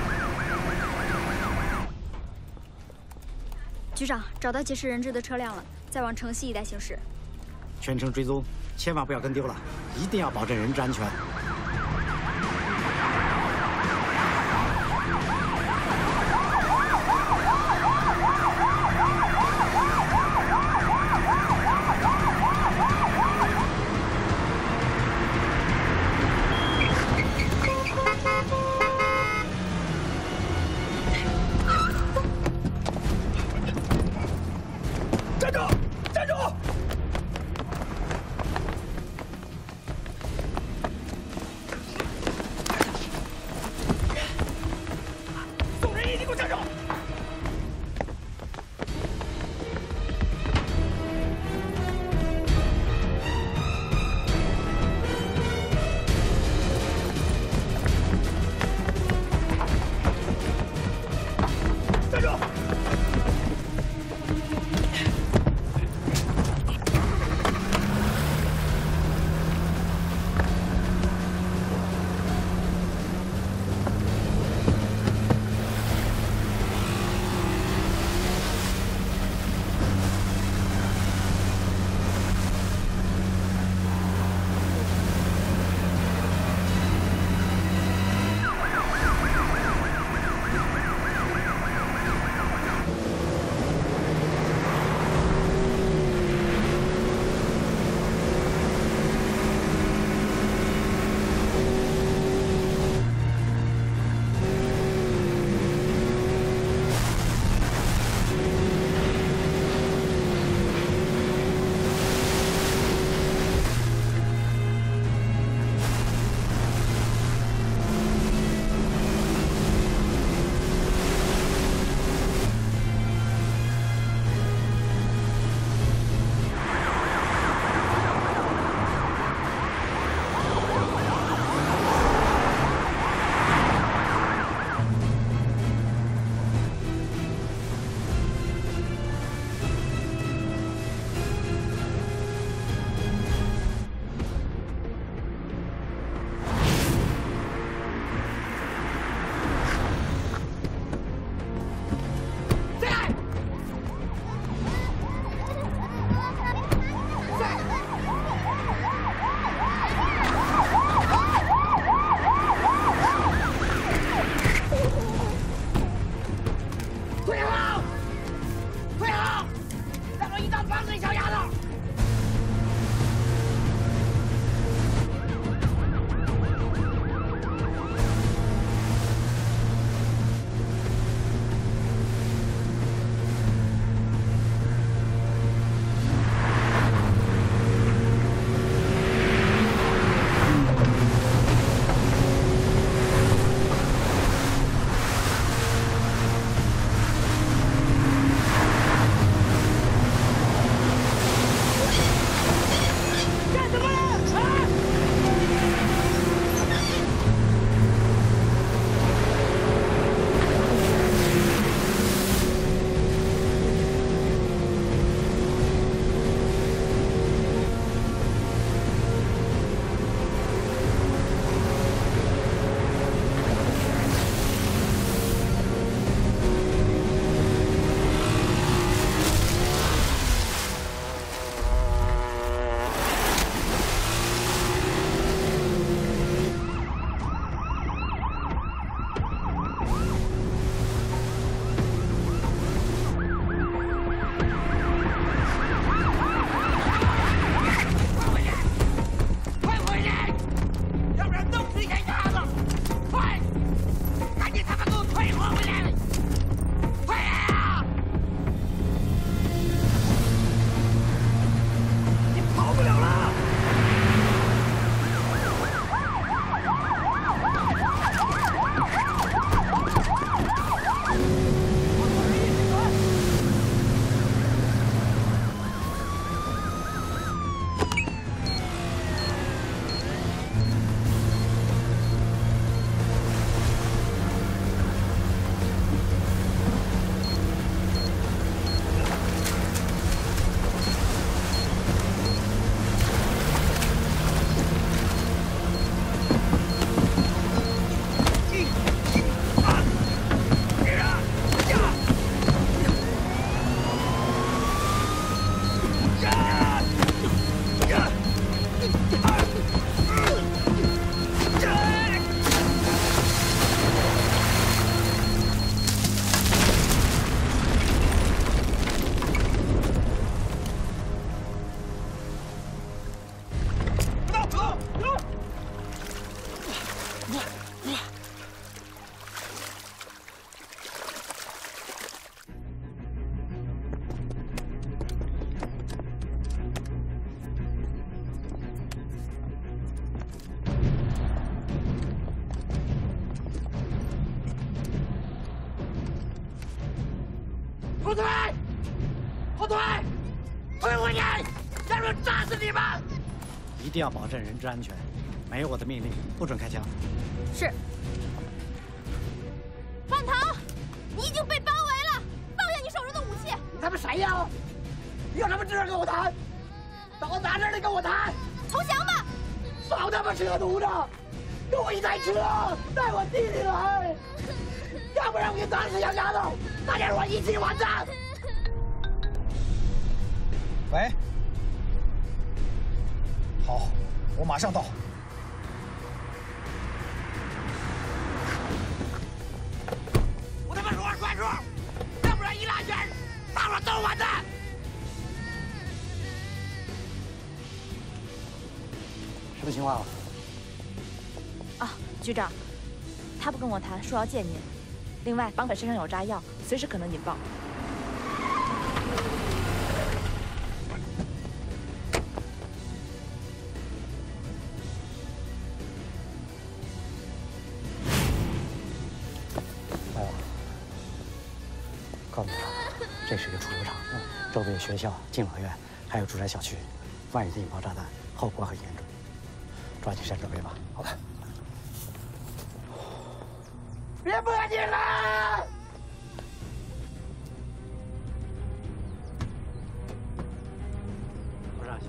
局长，找到劫持人质的车辆了，再往城西一带行驶。 全程追踪，千万不要跟丢了，一定要保证人质安全。 站住！站住！ 后退！后退！退回去！要不然炸死你们！ 一定要保证人质安全，没有我的命令，不准开枪。 是。范唐，你已经被包围了，放下你手中的武器！ 你他妈谁呀？你有什么资格跟我谈？到哪这里跟我谈？ 投降吧！ 少他妈扯犊子！给我一台车，带我弟弟来，要不然我就打死杨丫头，大家伙一起完蛋！ 喂，好，我马上到。 我他妈说话算数，要不然一拉弦，大伙都完蛋！ 什么情况？ 啊，局长，他不跟我谈，说要见您。另外，绑匪身上有炸药，随时可能引爆。 告诉你，这是一个储油厂，周围有学校、敬老院，还有住宅小区，万一引爆炸弹，后果很严重。抓紧时间准备吧。好的。 别磨叽了！ 我上去。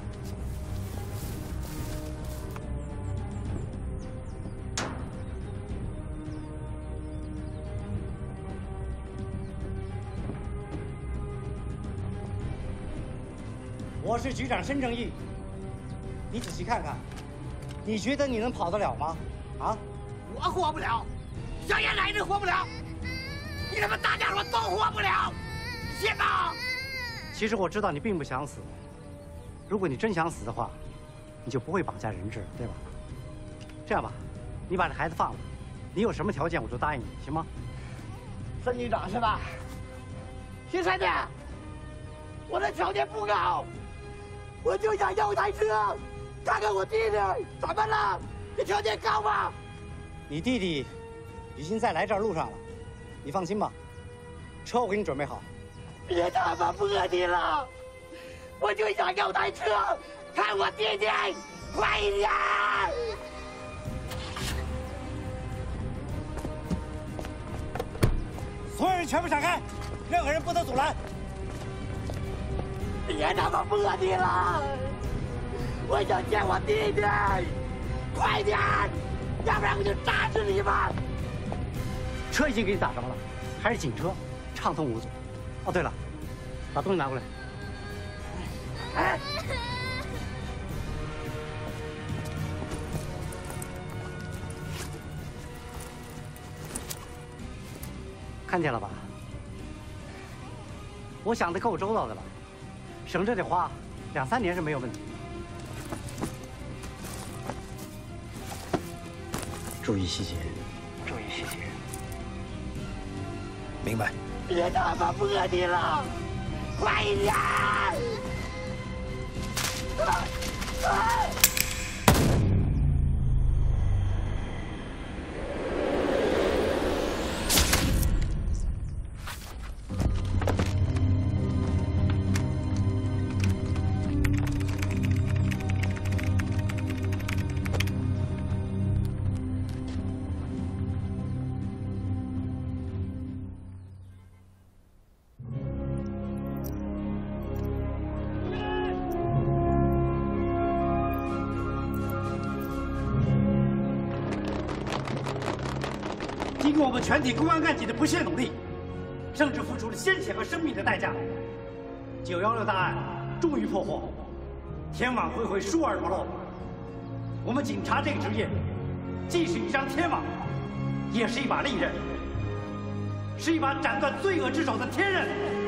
我是局长申正义，你仔细看看，你觉得你能跑得了吗？啊？ 我活不了，小燕奶奶活不了，你他妈大家伙都活不了，信吗？ 其实我知道你并不想死，如果你真想死的话，你就不会绑架人质，对吧？这样吧，你把这孩子放了，你有什么条件我就答应你，行吗？ 申局长是吧？姓申的，我的条件不高，我就想要台车，看看我弟弟，怎么了？这条件高吗？ 你弟弟已经在来这儿路上了，你放心吧，车我给你准备好。 别他妈磨叽了，我就想要台车，看我弟弟，快一点！ 所有人全部闪开，任何人不得阻拦。 别他妈磨叽了，我想见我弟弟，快点，要不然我就炸死你们！ 车已经给你打着了，还是警车，畅通无阻。哦，对了，把东西拿过来。 哎， 看见了吧？我想的够周到的吧？省着点花，2、3年是没有问题。注意细节， 注意细节。 明白。 别他妈磨叽了，快一点！ 经过我们全体公安干警的不懈努力，甚至付出了鲜血和生命的代价，916大案终于破获，天网恢恢，疏而不漏。我们警察这个职业，既是一张天网，也是一把利刃，是一把斩断罪恶之手的天刃。